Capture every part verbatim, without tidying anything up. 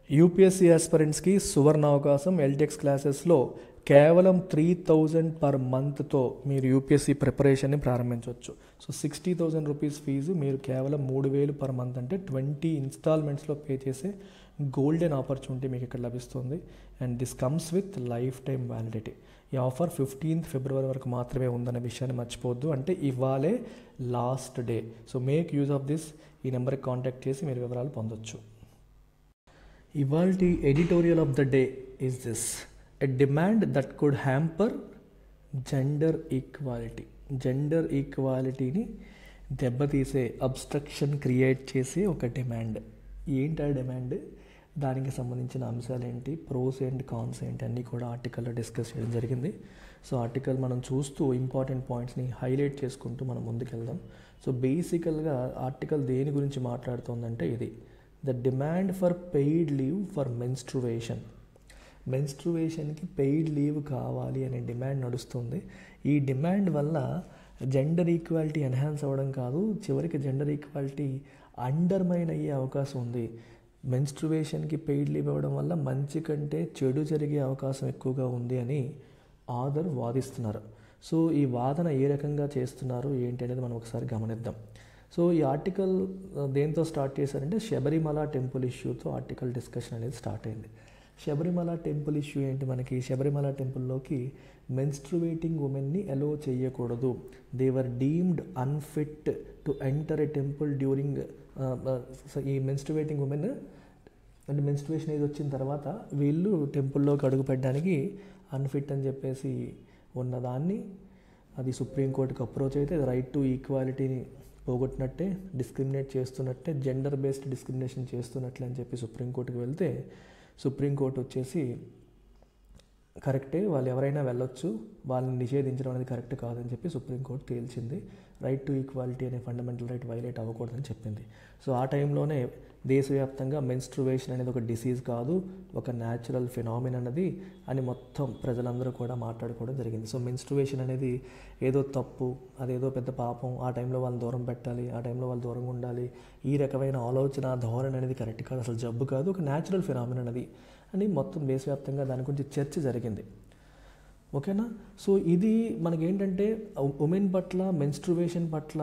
UPSC ఆస్పిరెంట్స్కి సువర్ణ అవకాశం. ఎల్టెక్స్ క్లాసెస్లో కేవలం త్రీ థౌజండ్ పర్ మంత్తో మీరు యూపీఎస్సీ ప్రిపరేషన్ని ప్రారంభించవచ్చు. So sixty thousand rupees fees మీరు కేవలం మూడు వేలు పర్ మంత్ అంటే ట్వంటీ ఇన్స్టాల్మెంట్స్లో పే చేసే గోల్డెన్ ఆపర్చునిటీ మీకు ఇక్కడ లభిస్తుంది. And this comes with life time validity. ఈ ఆఫర్ ఫిఫ్టీన్త్ ఫిబ్రవరి వరకు మాత్రమే ఉందనే విషయాన్ని మర్చిపోవద్దు. అంటే ఇవాళే last day. So make use of this. ఈ నెంబర్కి కాంటాక్ట్ చేసి మీరు వివరాలు పొందొచ్చు. ఇవాల్టి editorial of the day is this: a demand that could hamper gender equality. Gender ఈక్వాలిటీని దెబ్బతీసే, అబ్స్ట్రక్షన్ క్రియేట్ చేసే ఒక డిమాండ్. ఏంటి ఆ డిమాండ్, దానికి సంబంధించిన అంశాలు ఏంటి, ప్రోస్ అండ్ కాన్స్ ఏంటి అన్నీ కూడా ఆర్టికల్లో డిస్కస్ చేయడం జరిగింది. సో ఆర్టికల్ మనం చూస్తూ ఇంపార్టెంట్ పాయింట్స్ని హైలైట్ చేసుకుంటూ మనం ముందుకెళ్దాం. సో బేసికల్గా ఆర్టికల్ దేని గురించి మాట్లాడుతోందంటే ఇది: the demand for paid leave for menstruation. మెన్స్ట్రువేషన్కి పెయిడ్ లీవ్ కావాలి అనే డిమాండ్ నడుస్తుంది. ఈ డిమాండ్ వల్ల జెండర్ ఈక్వాలిటీ ఎన్హాన్స్ అవ్వడం కాదు, చివరికి జెండర్ ఈక్వాలిటీ అండర్మైన్ అయ్యే అవకాశం ఉంది. మెన్స్ట్రువేషన్కి పెయిడ్ లీవ్ ఇవ్వడం వల్ల మంచి కంటే చెడు జరిగే అవకాశం ఎక్కువగా ఉంది అని ఆథర్ వాదిస్తున్నారు. సో ఈ వాదన ఏ రకంగా చేస్తున్నారు ఏంటి అనేది మనం ఒకసారి గమనిద్దాం. సో ఈ ఆర్టికల్ దేంతో స్టార్ట్ చేశారంటే శబరిమల టెంపుల్ ఇష్యూతో ఆర్టికల్ డిస్కషన్ అనేది స్టార్ట్ అయింది. శబరిమల టెంపుల్ ఇష్యూ ఏంటి, మనకి శబరిమల టెంపుల్లోకి మెన్స్ట్రువేటింగ్ ఉమెన్ని అలో చేయకూడదు. They were deemed unfit to enter a temple during. ఈ మెన్స్ట్రువేటింగ్ ఉమెన్ అంటే మెన్స్ట్రువేషన్ ఏజ్ వచ్చిన తర్వాత వీళ్ళు టెంపుల్లోకి అడుగు పెట్టడానికి అన్ఫిట్ అని చెప్పేసి ఉన్నదాన్ని అది సుప్రీంకోర్టుకి అప్రోచ్ అయితే రైట్ టు ఈక్వాలిటీని పోగొట్టినట్టే, డిస్క్రిమినేట్ చేస్తున్నట్టే, జెండర్ బేస్డ్ డిస్క్రిమినేషన్ చేస్తున్నట్లే అని చెప్పి సుప్రీంకోర్టుకి వెళ్తే సుప్రీంకోర్టు వచ్చేసి కరెక్టే, వాళ్ళు ఎవరైనా వెళ్ళొచ్చు, వాళ్ళని నిషేధించడం అనేది కరెక్ట్ కాదని చెప్పి సుప్రీంకోర్టు తేల్చింది. రైట్ టు ఈక్వాలిటీ అనే ఫండమెంటల్ రైట్ వైలేట్ అవ్వకూడదని చెప్పింది. సో ఆ టైంలోనే దేశవ్యాప్తంగా మెన్స్ట్రువేషన్ అనేది ఒక డిసీజ్ కాదు, ఒక న్యాచురల్ ఫినామిన్ అన్నది అని మొత్తం ప్రజలందరూ కూడా మాట్లాడుకోవడం జరిగింది. సో మెన్స్ట్రువేషన్ అనేది ఏదో తప్పు, అదేదో పెద్ద పాపం, ఆ టైంలో వాళ్ళని దూరం పెట్టాలి, ఆ టైంలో వాళ్ళు దూరంగా ఉండాలి, ఈ రకమైన ఆలోచన ధోరణి అనేది కరెక్ట్ కాదు, అసలు జబ్బు కాదు, ఒక న్యాచురల్ ఫినామిన్ అనేది అని మొత్తం దేశవ్యాప్తంగా దాని గురించి చర్చ జరిగింది. ఓకేనా. సో ఇది మనకేంటంటే ఉమెన్ పట్ల, మెన్స్ట్రువేషన్ పట్ల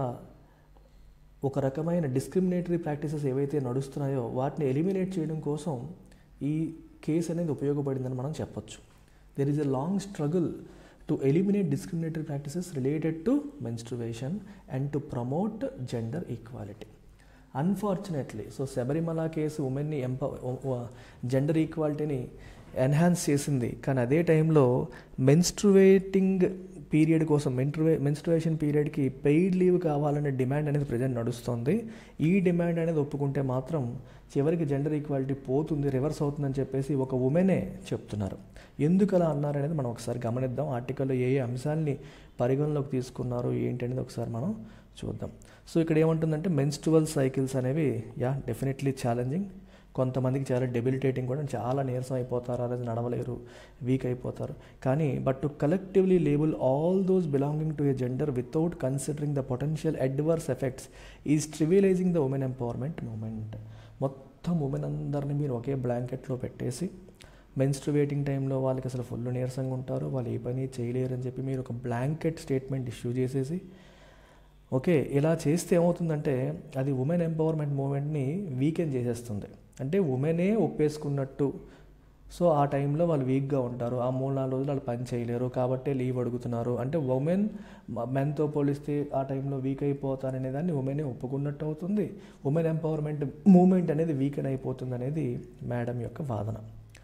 ఒక రకమైన డిస్క్రిమినేటరీ ప్రాక్టీసెస్ ఏవైతే నడుస్తున్నాయో వాటిని ఎలిమినేట్ చేయడం కోసం ఈ కేసు అనేది ఉపయోగపడిందని మనం చెప్పొచ్చు. There is a long struggle to eliminate discriminatory practices related to menstruation and to promote gender equality. Unfortunately so Sabarimala case ఉమెన్ని ఎంప జెండర్ ఈక్వాలిటీని ఎన్హాన్స్ చేసింది, కానీ అదే టైంలో మెన్స్ట్రువేటింగ్ పీరియడ్ కోసం మెన్స్ట్రువే మెన్స్ట్రువేషన్ పీరియడ్కి పెయిడ్ లీవ్ కావాలనే డిమాండ్ అనేది ప్రజెంట్ నడుస్తుంది. ఈ డిమాండ్ అనేది ఒప్పుకుంటే మాత్రం చివరికి జెండర్ ఈక్వాలిటీ పోతుంది, రివర్స్ అవుతుందని చెప్పేసి ఒక ఉమెనే చెప్తున్నారు. ఎందుకు అలా అన్నారనేది మనం ఒకసారి గమనిద్దాం. ఆర్టికల్లో ఏ ఏ అంశాలని పరిగణలోకి తీసుకున్నారు ఏంటి అనేది ఒకసారి మనం చూద్దాం. సో ఇక్కడ ఏమంటుందంటే మెన్స్ట్రువల్ సైకిల్స్ అనేవి యా డెఫినెట్లీ ఛాలెంజింగ్, కొంతమందికి చాలా డెబిలిటేటింగ్ కూడా, చాలా నీరసం అయిపోతారు, అనేది నడవలేరు, వీక్ అయిపోతారు. కానీ but to collectively label all those belonging to a gender without considering the potential adverse effects is trivialising the women empowerment movement. మొత్తం ఉమెన్ అందరినీ మీరు ఒకే బ్లాంకెట్లో పెట్టేసి మెన్స్ట్రువేటింగ్ టైంలో వాళ్ళకి అసలు ఫుల్ నీరసంగా ఉంటారు, వాళ్ళు ఏ పని చేయలేరు అని చెప్పి మీరు ఒక బ్లాంకెట్ స్టేట్మెంట్ ఇష్యూ చేసేసి ఓకే ఇలా చేస్తే ఏమవుతుందంటే అది ఉమెన్ ఎంపవర్మెంట్ మూమెంట్ని వీకెన్ చేసేస్తుంది. అంటే ఉమెనే ఒప్పేసుకున్నట్టు. సో ఆ టైంలో వాళ్ళు వీక్గా ఉంటారు, ఆ మూడు నాలుగు రోజులు వాళ్ళు పని చేయలేరు కాబట్టి లీవ్ అడుగుతున్నారు. అంటే ఉమెన్ మెన్తో పోలిస్తే ఆ టైంలో వీక్ అయిపోతారనే దాన్ని ఉమెనే ఒప్పుకున్నట్టు అవుతుంది. ఉమెన్ ఎంపవర్మెంట్ మూమెంట్ అనేది వీకెన్ అయిపోతుంది అనేది మేడం యొక్క వాదన.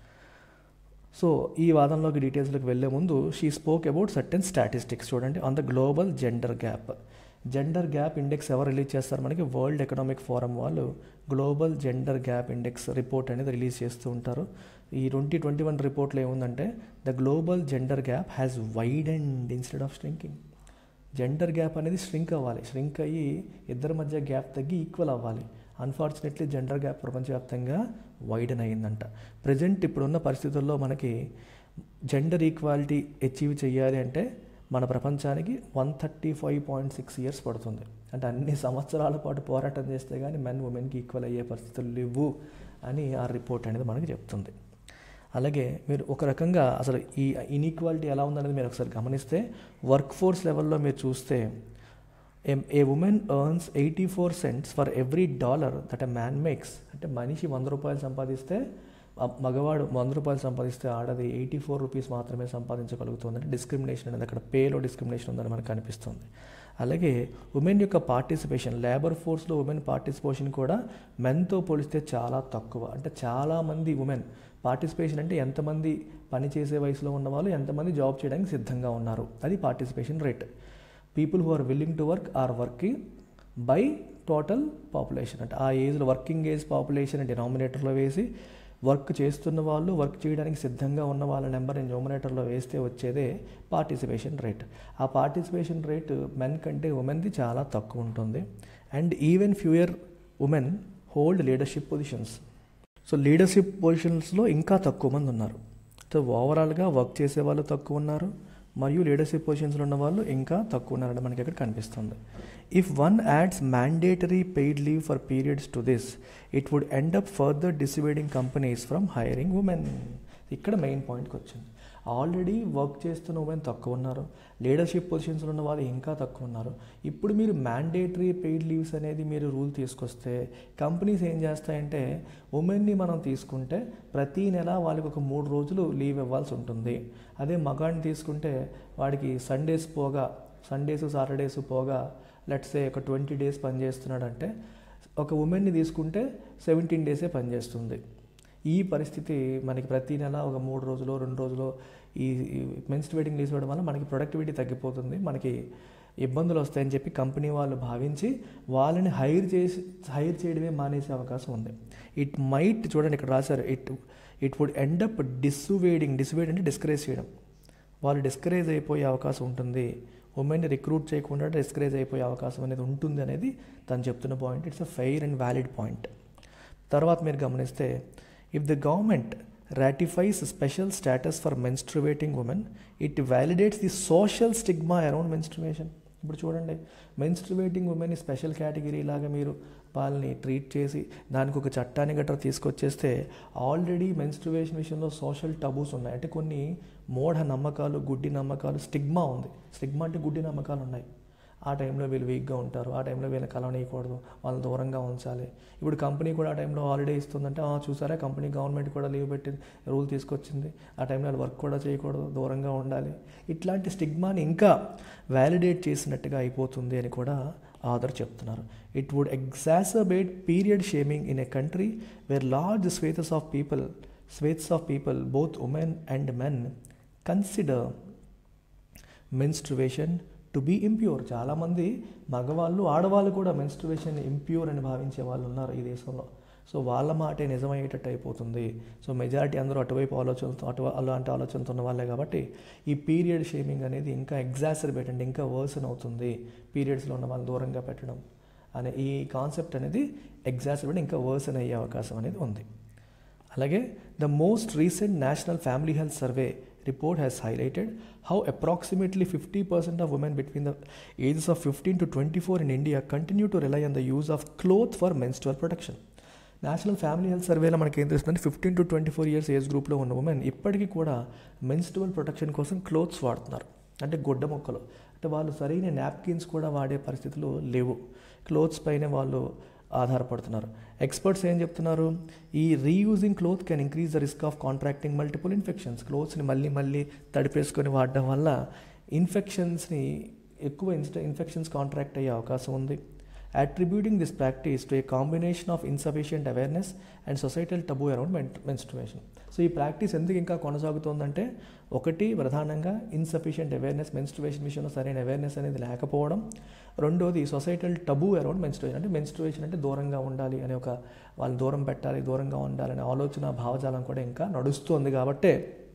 సో ఈ వాదనలోకి డీటెయిల్స్లోకి వెళ్ళే ముందు she spoke about certain statistics. చూడండి, on the global gender gap. Gender gap index ఎవరు రిలీజ్ చేస్తారు, మనకి వరల్డ్ ఎకనామిక్ ఫోరం వాళ్ళు global gender gap index report అనేది రిలీజ్ చేస్తూ ఉంటారు. ఈ ట్వంటీ ట్వంటీ వన్ రిపోర్ట్లో ఏముందంటే the global gender gap has widened instead of shrinking. Gender gap అనేది ష్రింక్ అవ్వాలి, ష్రింక్ అయ్యి ఇద్దరి మధ్య గ్యాప్ తగ్గి ఈక్వల్ అవ్వాలి. అన్ఫార్చునేట్లీ జెండర్ గ్యాప్ ప్రపంచవ్యాప్తంగా వైడెన్ అయ్యిందంట. ప్రజెంట్ ఇప్పుడున్న పరిస్థితుల్లో మనకి జెండర్ ఈక్వాలిటీ అచీవ్ చేయాలి అంటే మన ప్రపంచానికి one thirty five point six years పడుతుంది. అంటే అన్ని సంవత్సరాల పాటు పోరాటం చేస్తే కానీ మెన్ ఉమెన్కి ఈక్వల్ అయ్యే పరిస్థితులు లేవు అని ఆ రిపోర్ట్ అనేది మనకి చెప్తుంది. అలాగే మీరు ఒక రకంగా అసలు ఈ ఇన్ఈక్వాలిటీ ఎలా ఉందనేది మీరు ఒకసారి గమనిస్తే వర్క్ ఫోర్స్ లెవెల్లో మీరు చూస్తే a women earns eighty four cents for every dollar that a man makes. అంటే మనిషి వంద రూపాయలు సంపాదిస్తే మగవాడు వంద రూపాయలు సంపాదిస్తే ఆడది ఎయిటీ ఫోర్ రూపీస్ మాత్రమే సంపాదించగలుగుతుంది. అంటే డిస్క్రిమినేషన్ అనేది అక్కడ పేలో డిస్క్రిమినేషన్ ఉందని మనకు కనిపిస్తుంది. అలాగే ఉమెన్ యొక్క పార్టిసిపేషన్, లేబర్ ఫోర్స్లో ఉమెన్ పార్టిసిపేషన్ కూడా మెన్తో పోలిస్తే చాలా తక్కువ. అంటే చాలామంది ఉమెన్ పార్టిసిపేషన్ అంటే ఎంతమంది పని చేసే వయసులో ఉన్నవాళ్ళు ఎంతమంది జాబ్ చేయడానికి సిద్ధంగా ఉన్నారు, అది participation rate. People who are willing to work or working by total population. అంటే ఆ ఏజ్లో వర్కింగ్ ఏజ్ పాపులేషన్ డినామినేటర్లో వేసి వర్క్ చేస్తున్న వాళ్ళు, వర్క్ చేయడానికి సిద్ధంగా ఉన్న వాళ్ళ నెంబర్ని న్యూమరేటర్లో వేస్తే వచ్చేదే పార్టిసిపేషన్ రేట్. ఆ పార్టిసిపేషన్ రేట్ మెన్ కంటే ఉమెన్ది చాలా తక్కువ ఉంటుంది. And even fewer women hold leadership positions. So leadership పొజిషన్స్లో ఇంకా తక్కువ మంది ఉన్నారు. సో ఓవరాల్గా వర్క్ చేసే వాళ్ళు తక్కువ ఉన్నారు మరియు లీడర్షిప్ పొజిషన్స్లో ఉన్న వాళ్ళు ఇంకా తక్కువ ఉన్నారని మనకి ఇక్కడ కనిపిస్తుంది. If one adds mandatory paid leave for periods to this, it would end up further dissuading companies from hiring women. ఇక్కడ మెయిన్ పాయింట్కి వచ్చింది. ఆల్రెడీ వర్క్ చేస్తున్న ఉమెన్ తక్కువ ఉన్నారు, లీడర్షిప్ పొజిషన్స్లో ఉన్న వాళ్ళు ఇంకా తక్కువ ఉన్నారు. ఇప్పుడు మీరు మ్యాండేటరీ పెయిడ్ లీవ్స్ అనేది మీరు రూల్ తీసుకొస్తే కంపెనీస్ ఏం చేస్తాయంటే ఉమెన్ని మనం తీసుకుంటే ప్రతీ నెల వాళ్ళకి ఒక మూడు రోజులు లీవ్ ఇవ్వాల్సి ఉంటుంది. అదే మగాడిని తీసుకుంటే వాడికి సండేస్ పోగా సండేస్ సాటర్డేస్ పోగా లెట్సే ఒక ట్వంటీ డేస్ పనిచేస్తున్నాడంటే ఒక ఉమెన్ని తీసుకుంటే సెవెంటీన్ డేసే పనిచేస్తుంది. ఈ పరిస్థితి మనకి ప్రతీ నెల ఒక మూడు రోజులు రెండు రోజులు ఈ మెన్స్ట్రుయేటింగ్ లీవ్స్ ఇవ్వడం వల్ల మనకి ప్రొడక్టివిటీ తగ్గిపోతుంది, మనకి ఇబ్బందులు వస్తాయని చెప్పి కంపెనీ వాళ్ళు భావించి వాళ్ళని హైర్ చేసి హైర్ చేయడమే మానేసే అవకాశం ఉంది. ఇట్ మైట్ చూడండి ఇక్కడ రాశారు, it it would end up dissuading. Dissuade అంటే డిస్కరేజ్ చేయడం. వాళ్ళు డిస్కరేజ్ అయిపోయే అవకాశం ఉంటుంది, ఉమెన్ని రిక్రూట్ చేయకుండా డిస్కరేజ్ అయిపోయే అవకాశం అనేది ఉంటుంది అనేది తను చెప్తున్న point. It's a fair and valid point. తర్వాత మీరు గమనిస్తే if the government ratifies special status for menstruating women, it validates the social stigma around menstruation. ఇప్పుడు చూడండి, మెన్స్ట్రువేటింగ్ ఉమెన్ స్పెషల్ కేటగిరీ లాగా మీరు వాళ్ళని ట్రీట్ చేసి దానికి ఒక చట్టాన్ని గట్రా తీసుకొచ్చేస్తే ఆల్రెడీ మెన్స్ట్రువేషన్ విషయంలో సోషల్ టబూస్ ఉన్నాయి. అంటే కొన్ని మూఢ నమ్మకాలు, గుడ్డి నమ్మకాలు, స్టిగ్మా ఉంది. స్టిగ్మా అంటే గుడ్డి నమ్మకాలు ఉన్నాయి. ఆ టైంలో వీళ్ళు వీక్గా ఉంటారు, ఆ టైంలో వీళ్ళని కలవనీయకూడదు, వాళ్ళని దూరంగా ఉంచాలి. ఇప్పుడు కంపెనీ కూడా ఆ టైంలో హాలిడే ఇస్తుందంటే చూసారా కంపెనీ గవర్నమెంట్ కూడా లీవ్ పెట్టి రూల్ తీసుకొచ్చింది, ఆ టైంలో వాళ్ళు వర్క్ కూడా చేయకూడదు, దూరంగా ఉండాలి. ఇట్లాంటి స్టిగ్మాని ఇంకా వ్యాలిడేట్ చేసినట్టుగా అయిపోతుంది అని కూడా ఆథర్ చెప్తున్నారు. It would exacerbate period shaming in a country where large swathes of people swathes of people both women and men consider menstruation to be impure. చాలామంది మగవాళ్ళు ఆడవాళ్ళు కూడా మెన్స్ట్రువేషన్ ఇంప్యూర్ అని భావించే వాళ్ళు ఉన్నారు ఈ దేశంలో. సో వాళ్ళ మాటే నిజమయ్యేటట్టు అయిపోతుంది. సో మెజారిటీ అందరూ అటువైపు ఆలోచనతో అటు అలాంటి ఆలోచనతో ఉన్న వాళ్ళే కాబట్టి ఈ పీరియడ్ షేమింగ్ అనేది ఇంకా ఎగ్జాసర్బేట్ అంటే ఇంకా వర్సన్ అవుతుంది. పీరియడ్స్లో ఉన్న వాళ్ళని దూరంగా పెట్టడం అనే ఈ కాన్సెప్ట్ అనేది ఎగ్జాసర్బేట్ ఇంకా వర్సన్ అయ్యే అవకాశం అనేది ఉంది. అలాగే the most recent national family health survey report has highlighted how approximately fifty percent of women between the ages of fifteen to twenty-four in India continue to rely on the use of clothes for menstrual protection. National family health సర్వేలో మనకి ఏం తెలుస్తుందంటే fifteen to twenty four years age గ్రూప్లో ఉన్న women ఇప్పటికీ కూడా menstrual protection కోసం clothes వాడుతున్నారు. అంటే గుడ్డ మొక్కలు, అంటే వాళ్ళు సరైన నాప్కిన్స్ కూడా వాడే పరిస్థితులు లేవు, క్లోత్స్ పైనే వాళ్ళు ఆధారపడుతున్నారు. ఎక్స్పర్ట్స్ ఏం చెప్తున్నారు, ఈ reusing cloth can increase the risk of contracting multiple infections. క్లోత్స్ని మళ్ళీ మళ్ళీ తడిపేసుకొని వాడడం వల్ల ఇన్ఫెక్షన్స్ని ఎక్కువ ఇన్స్ట ఇన్ఫెక్షన్స్ కాంట్రాక్ట్ అయ్యే అవకాశం ఉంది. Attributing this practice to a combination of insufficient awareness and societal taboo around menstruation. So ఈ ప్రాక్టీస్ ఎందుకు ఇంకా కొనసాగుతోందంటే ఒకటి ప్రధానంగా ఇన్సఫిషియంట్ అవేర్నెస్, మెన్స్ట్రువేషన్ విషయంలో సరైన అవేర్నెస్ అనేది లేకపోవడం. రెండోది సొసైటల్ టబూ అరౌండ్ మెన్స్ట్రువేషన్. అంటే మెన్స్ట్రువేషన్ అంటే దూరంగా ఉండాలి అనే ఒక వాళ్ళు దూరం పెట్టాలి, దూరంగా ఉండాలనే ఆలోచన భావజాలం కూడా ఇంకా నడుస్తుంది. కాబట్టే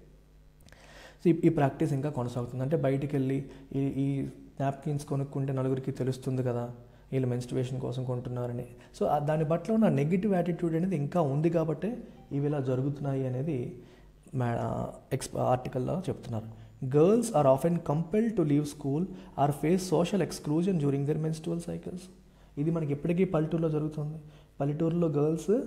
ఈ ఈ ప్రాక్టీస్ ఇంకా కొనసాగుతుంది. అంటే బయటికి వెళ్ళి ఈ ఈ నాప్కిన్స్ కొనుక్కుంటే నలుగురికి తెలుస్తుంది కదా వీళ్ళు మెన్స్ట్రువేషన్ కోసం కొంటున్నారని. సో దాని పట్ల ఉన్న నెగిటివ్ యాటిట్యూడ్ అనేది ఇంకా ఉంది కాబట్టే ఇవి ఇలా జరుగుతున్నాయి అనేది మే ఎక్స్ ఆర్టికల్లో చెప్తున్నారు. Girls are often compelled to leave school or face social exclusion during their menstrual cycles. ఇది మనకి ఇప్పటికీ పల్లెటూరులో జరుగుతుంది. పల్లెటూరులో గర్ల్స్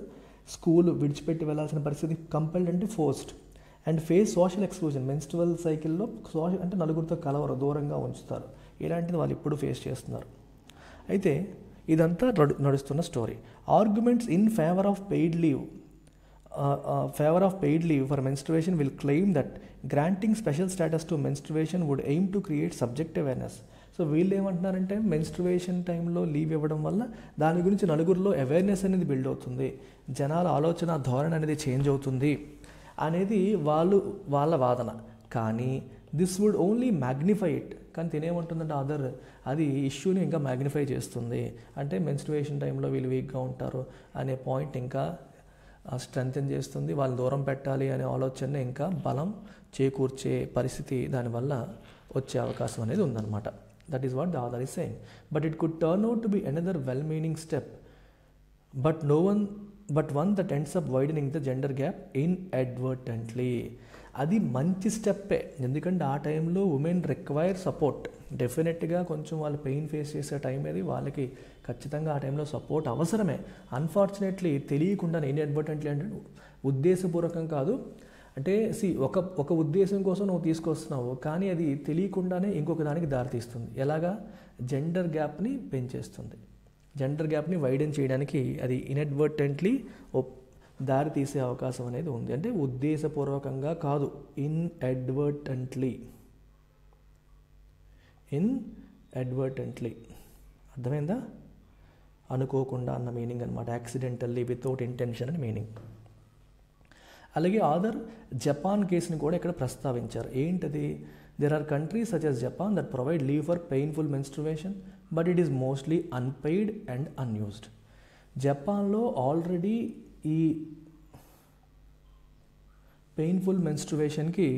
స్కూల్ విడిచిపెట్టి వెళ్ళాల్సిన పరిస్థితి, కంపెల్డ్ అంటే forced, and face social exclusion, menstrual సైకిల్లో సోషల్ అంటే నలుగురితో కలవరు, దూరంగా ఉంచుతారు. ఇలాంటిది వాళ్ళు ఇప్పుడు ఫేస్ చేస్తున్నారు. అయితే ఇదంతా నడుస్తున్న story. Arguments in favour of paid leave favour of paid leave for menstruation will claim that granting special status to menstruation would aim to create subject awareness. So వీళ్ళు ఏమంటున్నారంటే మెన్స్ట్రువేషన్ టైంలో లీవ్ ఇవ్వడం వల్ల దాని గురించి నలుగురిలో అవేర్నెస్ అనేది build అవుతుంది, జనాల ఆలోచన ధోరణి అనేది చేంజ్ అవుతుంది అనేది వాళ్ళు వాళ్ళ వాదన. కానీ this would only magnify it. కానీ తినేమంటుందంటే అదర్ అది ఇష్యూని ఇంకా మ్యాగ్నిఫై చేస్తుంది. అంటే మెన్స్ట్రువేషన్ టైంలో వీళ్ళు వీక్గా ఉంటారు అనే పాయింట్ ఇంకా స్ట్రెంథెన్ చేస్తుంది, వాళ్ళు దూరం పెట్టాలి అనే ఆలోచన ఇంకా బలం చేకూర్చే పరిస్థితి దానివల్ల వచ్చే అవకాశం అనేది ఉందన్నమాట. That is what the author is saying. But it could turn out to be another well meaning step but no one but one that ends up widening the gender gap inadvertently. అది మంచి స్టెప్పే, ఎందుకంటే ఆ టైంలో women require support. డెఫినెట్గా కొంచెం వాళ్ళు pain face చేసే time అది, వాళ్ళకి ఖచ్చితంగా ఆ టైంలో సపోర్ట్ అవసరమే. అన్ఫార్చునేట్లీ తెలియకుండా ఇన్అడ్వర్టెంట్లీ అంటే ఉద్దేశపూర్వకం కాదు, అంటే సి ఒక ఒక ఉద్దేశం కోసం నువ్వు తీసుకొస్తున్నావు కానీ అది తెలియకుండానే ఇంకొక దానికి దారితీస్తుంది. ఎలాగా? జెండర్ గ్యాప్ని పెంచేస్తుంది, జెండర్ గ్యాప్ని వైడెన్ చేయడానికి అది ఇన్అడ్వర్టెంట్లీ దారి తీసే అవకాశం అనేది ఉంది. అంటే ఉద్దేశపూర్వకంగా కాదు, ఇన్అడ్వర్టెంట్లీ ఇన్అడ్వర్టెంట్లీ అర్థమైందా? అనుకోకుండా అన్న మీనింగ్ అనమాట. యాక్సిడెంటల్లీ, వితౌట్ ఇంటెన్షన్ అని మీనింగ్. అలాగే ఆథర్ జపాన్ కేసుని కూడా ఇక్కడ ప్రస్తావించారు. ఏంటది? There are countries such as Japan that provide leave for painful menstruation but it is mostly unpaid and unused. జపాన్లో ఆల్రెడీ ఈ పెయిన్ఫుల్ మెన్స్ట్రువేషన్కి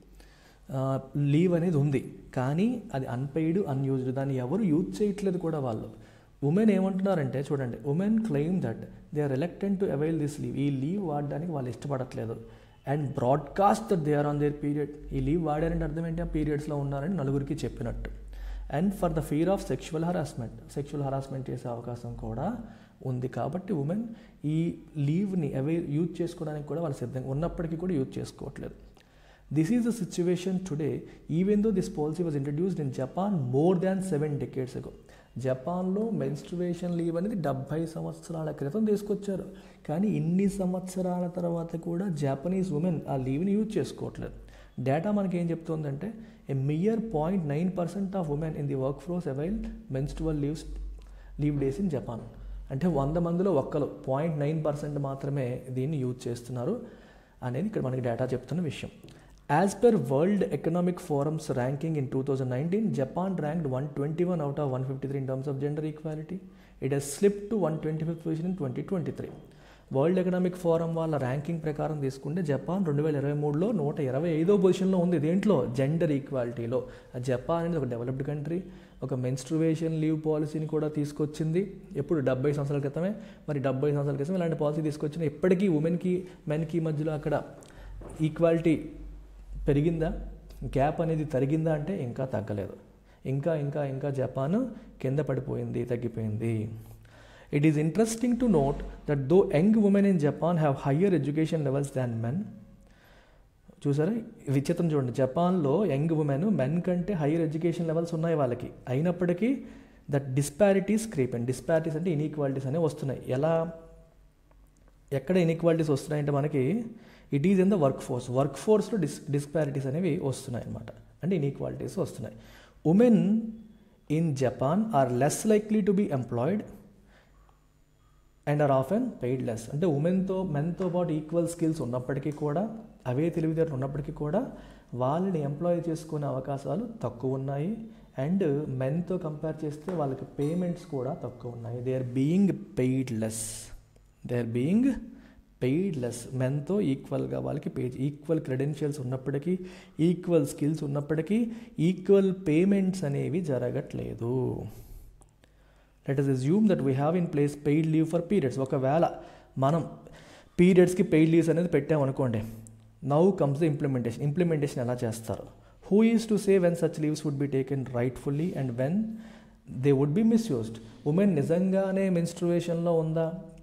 లీవ్ అనేది ఉంది, కానీ అది అన్పెయిడ్ అన్యూజ్డ్, దాన్ని ఎవరు యూజ్ చేయట్లేదు కూడా వాళ్ళు. ఉమెన్ ఏమంటున్నారంటే చూడండి, women claim that they are reluctant to avail this leave. ఈ లీవ్ వాడడానికి వాళ్ళు ఇష్టపడట్లేదు. And broadcast that they are on their period. ఈ లీవ్ వాడారంటే అర్థం ఏంటి? ఆ పీరియడ్స్లో ఉన్నారని నలుగురికి చెప్పినట్టు. And for the fear of sexual harassment, sexual harassment చేసే అవకాశం కూడా ఉంది. కాబట్టి ఉమెన్ ఈ లీవ్ని అవైల్ యూజ్ చేసుకోవడానికి కూడా వాళ్ళు సిద్ధంగా ఉన్నప్పటికీ కూడా యూజ్ చేసుకోవట్లేదు. This is the situation today even though this policy was introduced in Japan more than seven decades ago. జపాన్లో మెన్స్ట్రువేషన్ లీవ్ అనేది డెబ్భై సంవత్సరాల క్రితం తీసుకొచ్చారు, కానీ ఇన్ని సంవత్సరాల తర్వాత కూడా జపనీస్ ఉమెన్ ఆ లీవ్ని యూజ్ చేసుకోవట్లేదు. డేటా మనకి ఏం చెప్తుందంటే a mere point nine percent of women in the work force avail menstrual leaves leave days in Japan. అంటే వంద మందిలో ఒక్కరు పాయింట్ నైన్ పర్సెంట్ మాత్రమే దీన్ని యూజ్ చేస్తున్నారు అనేది ఇక్కడ మనకి డేటా చెప్తున్న విషయం. As per World Economic Forum's ranking in two thousand nineteen, Japan ranked one twenty-one out of one fifty-three in terms of gender equality. It has slipped to one twenty-fifth position in twenty twenty-three. World economic forum వాళ్ళ ranking ప్రకారం తీసుకుంటే Japan రెండు వేల ఇరవై మూడులో నూట ఇరవై ఐదో పొజిషన్లో ఉంది. దేంట్లో? జెండర్ ఈక్వాలిటీలో. జపాన్ అనేది ఒక డెవలప్డ్ కంట్రీ, ఒక మెన్స్ట్రువేషన్ లీవ్ పాలసీని కూడా తీసుకొచ్చింది. ఎప్పుడు? డెబ్బై సంవత్సరాల క్రితమే. మరి డెబ్బై సంవత్సరాల క్రితం ఇలాంటి పాలసీ తీసుకొచ్చిన ఇప్పటికీ ఉమెన్కి మెన్కి మధ్యలో అక్కడ ఈక్వాలిటీ పెరిగిందా? గ్యాప్ అనేది తరిగిందా అంటే ఇంకా తగ్గలేదు. ఇంకా ఇంకా ఇంకా జపాన్ కింద పడిపోయింది, తగ్గిపోయింది. It is interesting to note that though young women in Japan have higher education levels than men. చూసారా విచిత్రం చూడండి, జపాన్లో యంగ్ ఉమెన్ మెన్ కంటే హయ్యర్ ఎడ్యుకేషన్ లెవెల్స్ ఉన్నాయి వాళ్ళకి. అయినప్పటికీ that disparities creep and disparities అంటే ఇన్ఈక్వాలిటీస్ అనేవి వస్తున్నాయి. ఎలా ఎక్కడ ఇన్ఈక్వాలిటీస్ వస్తున్నాయంటే మనకి it is in the work force work ఫోర్స్లో డిస్ డిస్పారిటీస్ అనేవి వస్తున్నాయి అన్నమాట. అంటే ఇన్ఈక్వాలిటీస్ వస్తున్నాయి. Women in Japan are less likely to be employed and are often paid less. అంటే ఉమెన్తో మెన్తో పాటు ఈక్వల్ స్కిల్స్ ఉన్నప్పటికీ కూడా, అవే తెలివితేటలు ఉన్నప్పటికీ కూడా వాళ్ళని ఎంప్లాయ్ చేసుకునే అవకాశాలు తక్కువ ఉన్నాయి. అండ్ మెన్తో కంపేర్ చేస్తే వాళ్ళకి పేమెంట్స్ కూడా తక్కువ ఉన్నాయి. They are being paid less they are being paid less. మెన్తో ఈక్వల్గా వాళ్ళకి పే ఈక్వల్ క్రెడెన్షియల్స్ ఉన్నప్పటికీ, ఈక్వల్ స్కిల్స్ ఉన్నప్పటికీ ఈక్వల్ పేమెంట్స్ అనేవి జరగట్లేదు. Let us assume that we have in place paid leave for periods. ఒకవేళ మనం పీరియడ్స్కి పెయిడ్ లీవ్స్ అనేది పెట్టామనుకోండి, now comes the implementation. Implementation ఎలా చేస్తారు? Who is to say when such leaves would be taken rightfully and when they would be misused. Women నిజంగానే మెన్స్ట్రువేషన్లో ఉందా,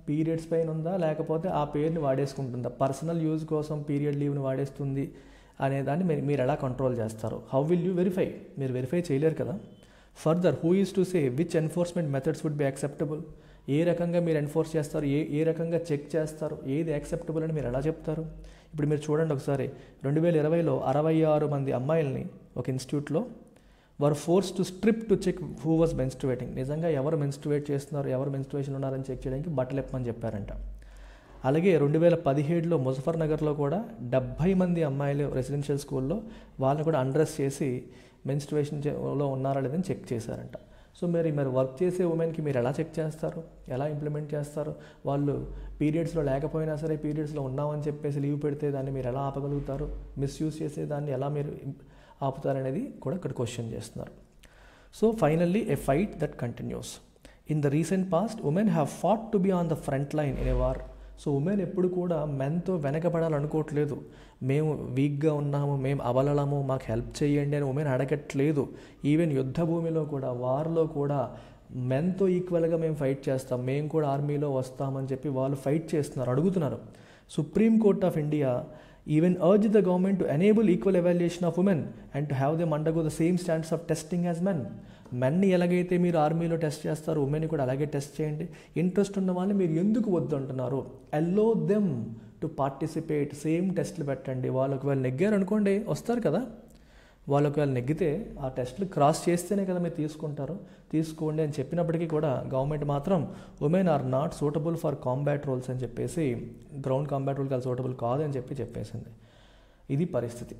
periods పైన ఉందా, లేకపోతే ఆ పేరుని వాడేసుకుంటుందా, పర్సనల్ యూజ్ కోసం పీరియడ్ లీవ్ని వాడేస్తుంది అనే దాన్ని మీరు మీరు ఎలా కంట్రోల్ చేస్తారు? How will you verify? మీరు వెరిఫై చేయలేరు కదా. Further, who is to say which enforcement methods would B acceptable? ఏ రకంగా మీరు ఎన్ఫోర్స్ చేస్తారు, ఏ ఏ రకంగా చెక్ చేస్తారు, ఏది యాక్సెప్టబుల్ అని మీరు ఎలా చెప్తారు? ఇప్పుడు మీరు చూడండి ఒకసారి, రెండు వేల ఇరవైలో అరవై ఆరు మంది అమ్మాయిల్ని ఒక ఇన్స్టిట్యూట్లో were forced to strip to check who was menstruating. నిజంగా ఎవరు మెన్స్ట్రువేట్ చేస్తున్నారు, ఎవరు మెన్స్ట్రువేషన్ ఉన్నారని చెక్ చేయడానికి బట్టలు ఇప్పమని చెప్పారంట. అలాగే రెండు వేల పదిహేడులో ముజఫర్ నగర్లో కూడా డెబ్భై మంది అమ్మాయిలు రెసిడెన్షియల్ స్కూల్లో వాళ్ళని కూడా అండ్రెస్ చేసి మెన్స్ట్రువేషన్లో ఉన్నారా లేదని చెక్ చేశారంట. సో మరి మరి వర్క్ చేసే ఉమెన్కి మీరు ఎలా చెక్ చేస్తారు, ఎలా ఇంప్లిమెంట్ చేస్తారు? వాళ్ళు పీరియడ్స్లో లేకపోయినా సరే పీరియడ్స్లో ఉన్నామని చెప్పేసి లీవ్ పెడితే దాన్ని మీరు ఎలా ఆపగలుగుతారు? మిస్యూజ్ చేసే దాన్ని ఎలా మీరు ఆపుతారనేది కూడా ఇక్కడ క్వశ్చన్ చేస్తున్నారు. So finally a fight that continues. In the recent past women have fought to be on the front line in a war. So women ఎప్పుడు కూడా మెన్తో వెనకబడాలనుకోవట్లేదు. మేము వీక్గా ఉన్నాము, మేము అబలలము, మాకు హెల్ప్ చేయండి అని ఉమెన్ అడగట్లేదు. ఈవెన్ యుద్ధ భూమిలో కూడా, వార్లో కూడా మెన్తో ఈక్వల్గా మేము ఫైట్ చేస్తాం, మేము కూడా ఆర్మీలో వస్తామని చెప్పి వాళ్ళు ఫైట్ చేస్తున్నారు, అడుగుతున్నారు. Supreme court of India even urged the government to enable equal evaluation of women and to have them undergo the same standards of testing as men. మెన్ని ఎలాగైతే మీరు ఆర్మీలో టెస్ట్ చేస్తారు, ఉమెన్ కూడా అలాగే టెస్ట్ చేయండి. ఇంట్రెస్ట్ ఉన్న వాళ్ళని మీరు ఎందుకు వద్దు అంటున్నారు? Allow them to participate, same టెస్ట్లు పెట్టండి. వాళ్ళు ఒకవేళ నెగ్గారు అనుకోండి, వస్తారు కదా. వాళ్ళు ఒకవేళ నెగ్గితే ఆ టెస్ట్లు క్రాస్ చేస్తేనే కదా మీరు తీసుకుంటారు, తీసుకోండి అని చెప్పినప్పటికీ కూడా గవర్నమెంట్ మాత్రం women are not suitable for combat roles అని చెప్పేసి, గ్రౌండ్ కాంబాట్ రోల్ కాదు, సూటబుల్ కాదు అని చెప్పి చెప్పేసింది. ఇది పరిస్థితి.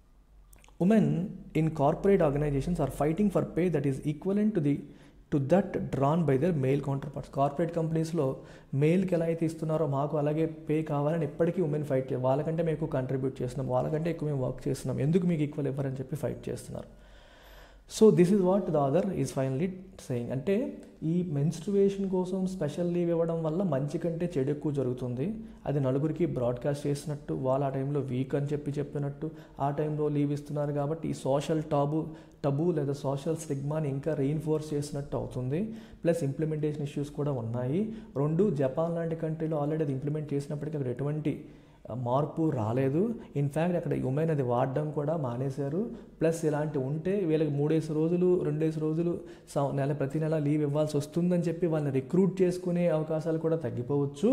Women in corporate organisations are fighting for pay that is equivalent to the to that drawn by their male counterparts. Corporate కంపెనీస్లో మేల్కి ఎలా అయితే ఇస్తున్నారో మాకు అలాగే పే కావాలని ఎప్పటికీ ఉమెన్ ఫైట్ చేయాలి. వాళ్ళకంటే మేము ఎక్కువ కంట్రిబ్యూట్ చేస్తున్నాం, వాళ్ళకంటే ఎక్కువ మేము వర్క్ చేస్తున్నాం, ఎందుకు మీకు ఈక్వల్ ఇవ్వరని చెప్పి ఫైట్ చేస్తున్నారు. So this is what the other is finally saying. అంటే ఈ మెన్స్ట్రువేషన్ కోసం స్పెషల్ లీవ్ ఇవ్వడం వల్ల మంచి కంటే చెడు ఎక్కువ జరుగుతుంది. అది నలుగురికి బ్రాడ్కాస్ట్ చేసినట్టు, వాళ్ళు ఆ టైంలో వీక్ అని చెప్పి చెప్పినట్టు, ఆ టైంలో లీవ్ ఇస్తున్నారు కాబట్టి ఈ సోషల్ టాబు టబు లేదా సోషల్ స్టిగ్మాని ఇంకా రీఇన్ఫోర్స్ చేసినట్టు అవుతుంది. ప్లస్ ఇంప్లిమెంటేషన్ ఇష్యూస్ కూడా ఉన్నాయి. రెండు, జపాన్ లాంటి కంట్రీలో ఆల్రెడీ అది ఇంప్లిమెంట్ చేసినప్పటికీ అక్కడ ఎటువంటి మార్పు రాలేదు. ఇన్ఫ్యాక్ట్ అక్కడ ఉమెన్ అది వాడడం కూడా మానేశారు. ప్లస్ ఇలాంటి ఉంటే వీళ్ళకి మూడేసి రోజులు రెండేసి రోజులు నెల ప్రతి నెల లీవ్ ఇవ్వాల్సి వస్తుందని చెప్పి వాళ్ళని రిక్రూట్ చేసుకునే అవకాశాలు కూడా తగ్గిపోవచ్చు.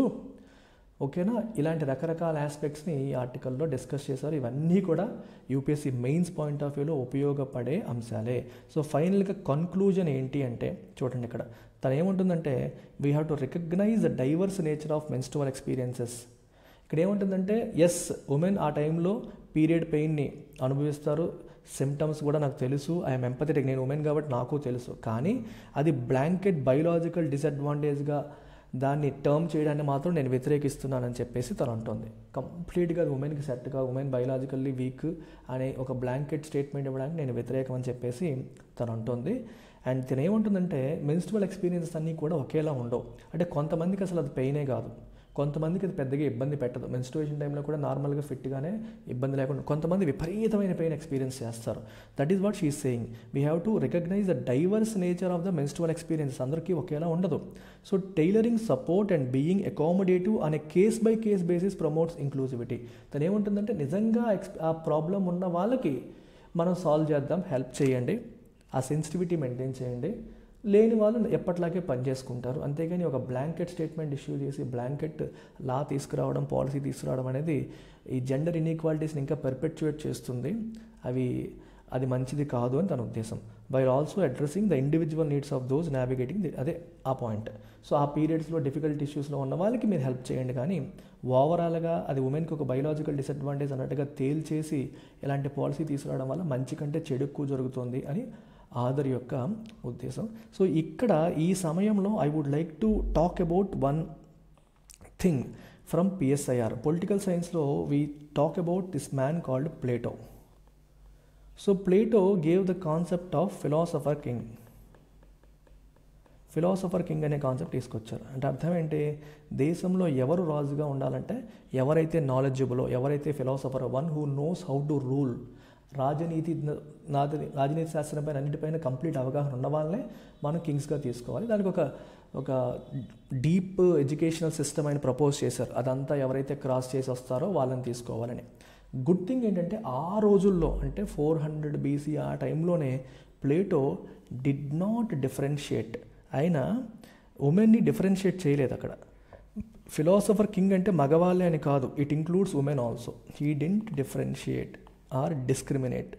ఓకేనా? ఇలాంటి రకరకాల ఆస్పెక్ట్స్ని ఈ ఆర్టికల్లో డిస్కస్ చేశారు. ఇవన్నీ కూడా యూపీఎస్సీ మెయిన్స్ పాయింట్ ఆఫ్ వ్యూలో ఉపయోగపడే అంశాలే. సో ఫైనల్గా కన్క్లూజన్ ఏంటి అంటే చూడండి, ఇక్కడ తను ఏముంటుందంటే we have to recognise the diverse nature of menstrual experiences. ఇక్కడ ఏముంటుందంటే ఎస్, ఉమెన్ ఆ టైంలో పీరియడ్ పెయిన్ని అనుభవిస్తారు, సిమ్టమ్స్ కూడా నాకు తెలుసు, ఐఎమ్ ఎంపథెటిక్, నేను ఉమెన్ కాబట్టి నాకు తెలుసు. కానీ అది బ్లాంకెట్ బయోలాజికల్ డిసడ్వాంటేజ్గా దాన్ని టర్మ్ చేయడాన్ని మాత్రం నేను వ్యతిరేకిస్తున్నానని చెప్పేసి తను అంటుంది. కంప్లీట్గా అది ఉమెన్కి సెట్గా, ఉమెన్ బయోలాజికల్లీ వీక్ అనే ఒక బ్లాంకెట్ స్టేట్మెంట్ ఇవ్వడానికి నేను వ్యతిరేకం అని చెప్పేసి తను అంటుంది. అండ్ తను ఏముంటుందంటే మెన్స్ట్రువల్ ఎక్స్పీరియన్సెస్ అన్నీ కూడా ఒకేలా ఉండవు. అంటే కొంతమందికి అసలు అది పెయినే కాదు, కొంతమందికి అది పెద్దగా ఇబ్బంది పెట్టదు. మెన్స్ట్రుయేషన్ టైంలో కూడా నార్మల్గా ఫిట్గానే ఇబ్బంది లేకుండా, కొంతమంది విపరీతమైన పెయిన్ ఎక్స్పీరియన్స్ చేస్తారు. That is what she is saying. We have to recognise the diverse nature of the menstrual experiences. అందరికీ ఒకేలా ఉండదు. So tailoring support and being accommodative అనే case by case basis promotes inclusivity. తను ఏముంటుందంటే నిజంగా X ఆ problem ఉన్న వాళ్ళకి మనం సాల్వ్ చేద్దాం, హెల్ప్ చేయండి, ఆ సెన్సిటివిటీ మెయింటైన్ చేయండి. లేని వాళ్ళు ఎప్పట్లాగే పనిచేసుకుంటారు. అంతేగాని ఒక బ్లాంకెట్ స్టేట్మెంట్ ఇష్యూ చేసి బ్లాంకెట్ లా తీసుకురావడం, పాలసీ తీసుకురావడం అనేది ఈ జెండర్ ఇన్ఈక్వాలిటీస్ని ఇంకా పెర్పెచ్యుయేట్ చేస్తుంది. అవి అది మంచిది కాదు అని తన ఉద్దేశం. By also addressing the individual needs of those navigating, అదే ఆ పాయింట్. సో ఆ పీరియడ్స్లో డిఫికల్ట్ ఇష్యూస్లో ఉన్న వాళ్ళకి మీరు హెల్ప్ చేయండి, కానీ ఓవరాల్గా అది ఉమెన్కి ఒక బయోలాజికల్ డిసడ్వాంటేజ్ అన్నట్టుగా తేల్చేసి ఇలాంటి పాలసీ తీసుకురావడం వల్ల మంచి కంటే చెడు ఎక్కువ జరుగుతుంది అని ఆదర్ యొక్క ఉద్దేశం. సో ఇక్కడ ఈ సమయంలో I would like to talk about one thing from PSIR. Political సైన్స్లో we talk about this man called Plato. So Plato gave the concept of philosopher king. Philosopher king అనే కాన్సెప్ట్ తీసుకొచ్చారు. అంటే అర్థం ఏంటి? దేశంలో ఎవరు రాజుగా ఉండాలంటే ఎవరైతే నాలెడ్జబులో, ఎవరైతే philosopher, one who knows how to rule, రాజనీతి రాజనీతి శాస్త్రం పైన అన్నిటిపైన కంప్లీట్ అవగాహన ఉన్న వాళ్ళనే మనం కింగ్స్గా తీసుకోవాలి. దానికి ఒక ఒక డీప్ ఎడ్యుకేషనల్ సిస్టమ్ ఆయన ప్రపోజ్ చేశారు. అదంతా ఎవరైతే క్రాస్ చేసి వస్తారో వాళ్ళని తీసుకోవాలని. గుడ్ థింగ్ ఏంటంటే ఆ రోజుల్లో అంటే ఫోర్ హండ్రెడ్ బీసీ ఆ టైంలోనే ప్లేటో డిడ్ నాట్ డిఫరెన్షియేట్. ఆయన ఉమెన్ని డిఫరెన్షియేట్ చేయలేదు అక్కడ. ఫిలాసఫర్ కింగ్ అంటే మగవాళ్ళే అని కాదు, it includes women also. He didn't differentiate or discriminate.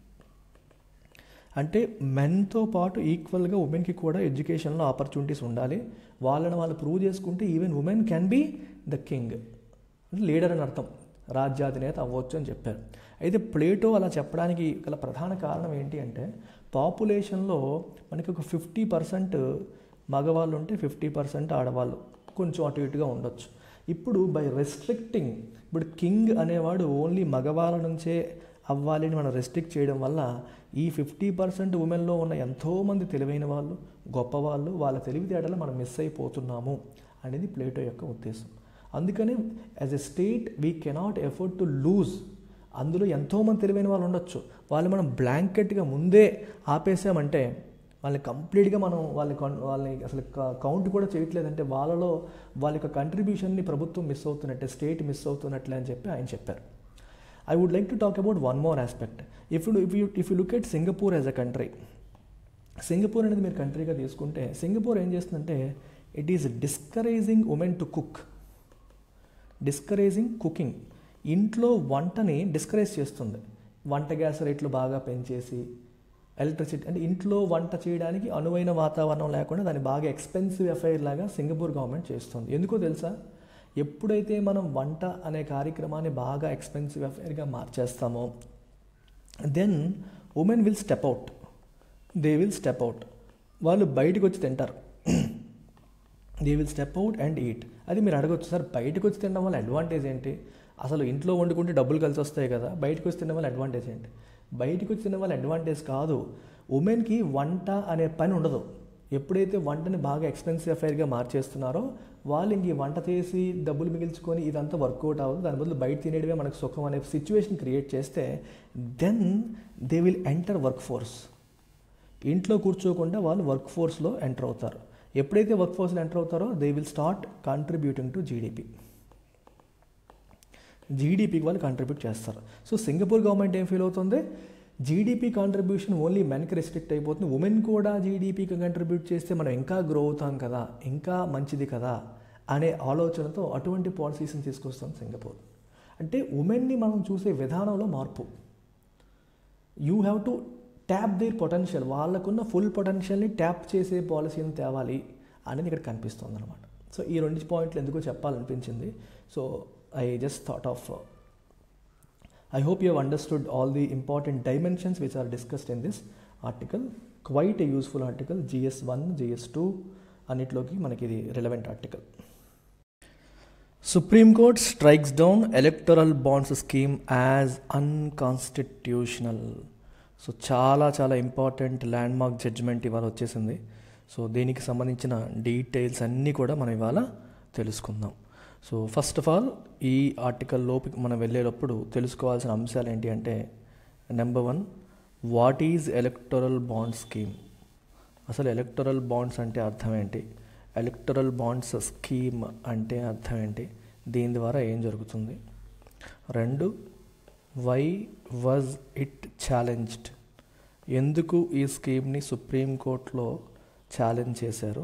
అంటే మెన్తో పాటు ఈక్వల్గా ఉమెన్కి కూడా ఎడ్యుకేషన్లో ఆపర్చునిటీస్ ఉండాలి. వాళ్ళని వాళ్ళు ప్రూవ్ చేసుకుంటే even women can be the king, leader అని అర్థం, రాజ్యాధినేత అవ్వచ్చు అని చెప్పారు. అయితే ప్లేటో అలా చెప్పడానికి గల ప్రధాన కారణం ఏంటి అంటే పాపులేషన్లో మనకి ఒక ఫిఫ్టీ పర్సెంట్ మగవాళ్ళు ఉంటే ఫిఫ్టీ పర్సెంట్ ఆడవాళ్ళు కొంచెం అటు ఇటుగా ఉండొచ్చు. ఇప్పుడు బై రెస్ట్రిక్టింగ్, ఇప్పుడు కింగ్ అనేవాడు ఓన్లీ మగవాళ్ళ నుంచే అవ్వాలి అని మనం రెస్ట్రిక్ట్ చేయడం వల్ల ఈ ఫిఫ్టీ పర్సెంట్ ఉమెన్లో ఉన్న ఎంతోమంది తెలివైన వాళ్ళు, గొప్పవాళ్ళు, వాళ్ళ తెలివితేటలు మనం మిస్ అయిపోతున్నాము అనేది ప్లేటో యొక్క ఉద్దేశం. అందుకని as a state we cannot afford to lose. అందులో ఎంతోమంది తెలివైన వాళ్ళు ఉండొచ్చు, వాళ్ళు మనం బ్లాంకెట్గా ముందే ఆపేసామంటే వాళ్ళని కంప్లీట్గా మనం వాళ్ళని వాళ్ళని అసలు కౌంట్ కూడా చేయట్లేదంటే వాళ్ళలో వాళ్ళ యొక్క కంట్రిబ్యూషన్ని ప్రభుత్వం మిస్ అవుతున్నట్టే, స్టేట్ మిస్ అవుతున్నట్లే అని చెప్పి ఆయన చెప్పారు. I would like to talk about one more aspect. If you if you if you look at Singapore as a country, Singapore అనేది మీరు కంట్రీగా తీసుకుంటే సింగపూర్ ఏం చేస్తుందంటే it is discouraging women to cook. Discouraging cooking, ఇంట్లో వంటని discourage చేస్తుంది. వంట గ్యాస్ రేట్లు బాగా పెంచేసి ఎలక్ట్రిసిటీ అంటే ఇంట్లో వంట చేయడానికి అనువైన వాతావరణం లేకుండా దాన్ని బాగా ఎక్స్పెన్సివ్ అఫైర్ లాగా సింగపూర్ గవర్నమెంట్ చేస్తుంది. ఎందుకో తెలుసా? ఎప్పుడైతే మనం వంట అనే కార్యక్రమాన్ని బాగా ఎక్స్పెన్సివ్ అఫైర్గా మార్చేస్తామో then women will step out, they will step out. వాళ్ళు బయటకు వచ్చి తింటారు, they will step out and eat. అది మీరు అడగొచ్చు, సార్ బయటకు వచ్చి తినడం వల్ల అడ్వాంటేజ్ ఏంటి? అసలు ఇంట్లో వండుకుంటే డబ్బులు కలిసి వస్తాయి కదా, బయటకు వచ్చి తినడం వల్ల అడ్వాంటేజ్ ఏంటి? బయటకు వచ్చి తినడం వల్ల అడ్వాంటేజ్ కాదు, ఉమెన్కి వంట అనే పని ఉండదు. ఎప్పుడైతే వంటని బాగా ఎక్స్పెన్సివ్ అఫైర్గా మార్చేస్తున్నారో వాళ్ళు ఇంక వంట చేసి డబ్బులు మిగిల్చుకొని ఇదంతా వర్కౌట్ అవ్వదు, దాని బదులు బయట తినేయడమే మనకు సుఖం అనే సిచ్యువేషన్ క్రియేట్ చేస్తే then they will enter work force. ఇంట్లో కూర్చోకుండా వాళ్ళు వర్క్ ఫోర్స్లో ఎంటర్ అవుతారు. ఎప్పుడైతే వర్క్ ఫోర్స్లో ఎంటర్ అవుతారో they will start contributing to GDP. జీడిపికి వాళ్ళు కాంట్రిబ్యూట్ చేస్తారు. సో సింగపూర్ గవర్నమెంట్ ఏం ఫీల్ అవుతుంది? జీడిపి కాంట్రిబ్యూషన్ ఓన్లీ మెన్కి రెస్ట్రిక్ట్ అయిపోతుంది, ఉమెన్ కూడా జీడిపికి కంట్రిబ్యూట్ చేస్తే మనం ఇంకా గ్రో అవుతాం కదా, ఇంకా మంచిది కదా అనే ఆలోచనతో అటువంటి పాలసీస్ని తీసుకొస్తుంది సింగపూర్. అంటే ఉమెన్ని మనం చూసే విధానంలో మార్పు. You have to tap their potential, వాళ్ళకున్న ఫుల్ పొటెన్షియల్ని ట్యాప్ చేసే పాలసీని తేవాలి అనేది ఇక్కడ కనిపిస్తుంది అనమాట. సో ఈ రెండు పాయింట్లు ఎందుకో చెప్పాలనిపించింది. So I just thought of I hope you have understood all the important dimensions which are discussed in this article. Quite a useful article, G S one, G S two అన్నిట్లోకి మనకి ఇది relevant ఆర్టికల్. Supreme court strikes down electoral bonds scheme as unconstitutional. So చాలా చాలా important land mark judgement ఇవాళ వచ్చేసింది. So దీనికి సంబంధించిన డీటెయిల్స్ అన్నీ కూడా మనం ఇవాళ తెలుసుకుందాం. సో ఫస్ట్ ఆఫ్ ఆల్ ఈ ఆర్టికల్లోకి మనం వెళ్ళేటప్పుడు తెలుసుకోవాల్సిన అంశాలు ఏంటి అంటే, number one, what is electoral bond scheme? అసలు ఎలక్టరల్ బాండ్స్ అంటే అర్థం ఏంటి? ఎలక్టరల్ బాండ్స్ స్కీమ్ అంటే అర్థం ఏంటి? దీని ద్వారా ఏం జరుగుతుంది? రెండు, వై వాజ్ ఇట్ ఛాలెంజ్డ్? ఎందుకు ఈ స్కీమ్ని సుప్రీంకోర్టులో ఛాలెంజ్ చేశారు?